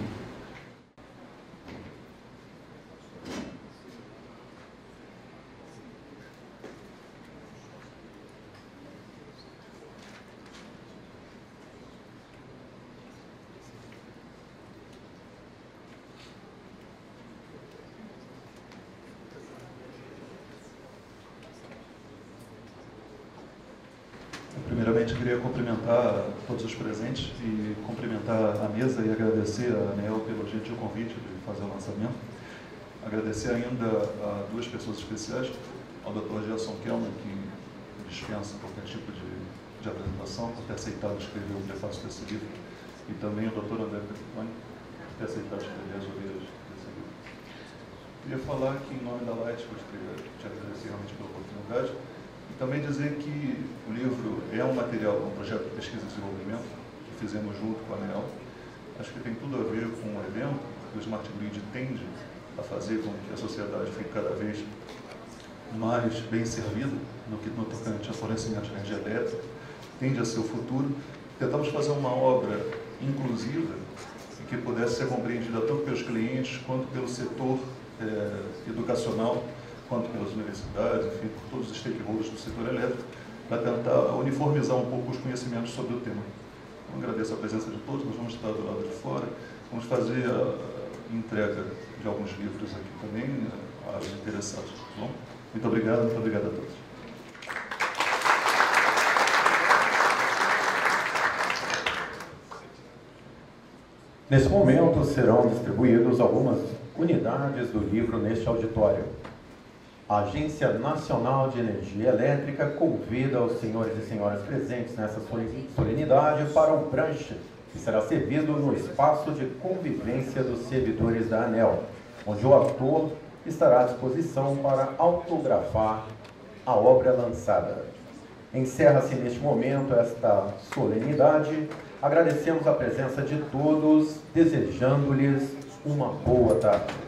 Primeiramente, eu queria cumprimentar todos os presentes e cumprimentar a mesa e agradecer a ANEEL pelo gentil convite de fazer o lançamento. Agradecer ainda a duas pessoas especiais, ao doutor Gerson Kellman, que dispensa qualquer tipo de, de apresentação, por ter aceitado escrever o prefácio desse livro, e também ao doutor André Petroni, por ter aceitado escrever as orelhas desse livro. Queria falar que, em nome da Light, gostaria de agradecer realmente pela oportunidade. E também dizer que o livro é um material, um projeto de pesquisa e desenvolvimento que fizemos junto com a ANEEL. Acho que tem tudo a ver com o evento, que o Smart Grid tende a fazer com que a sociedade fique cada vez mais bem servida no que no tocante ao fornecimento de energia elétrica, tende a ser o futuro. Tentamos fazer uma obra inclusiva e que pudesse ser compreendida tanto pelos clientes quanto pelo setor eh, educacional, quanto pelas universidades, enfim, por todos os stakeholders do setor elétrico, para tentar uniformizar um pouco os conhecimentos sobre o tema. Então, agradeço a presença de todos, nós vamos estar do lado de fora, vamos fazer a entrega de alguns livros aqui também, aos interessados. Tá bom? Muito obrigado, muito obrigado a todos. Nesse momento serão distribuídos algumas unidades do livro neste auditório. A Agência Nacional de Energia Elétrica convida os senhores e senhoras presentes nessa solenidade para um brunch que será servido no espaço de convivência dos servidores da ANEEL, onde o autor estará à disposição para autografar a obra lançada. Encerra-se neste momento esta solenidade. Agradecemos a presença de todos, desejando-lhes uma boa tarde.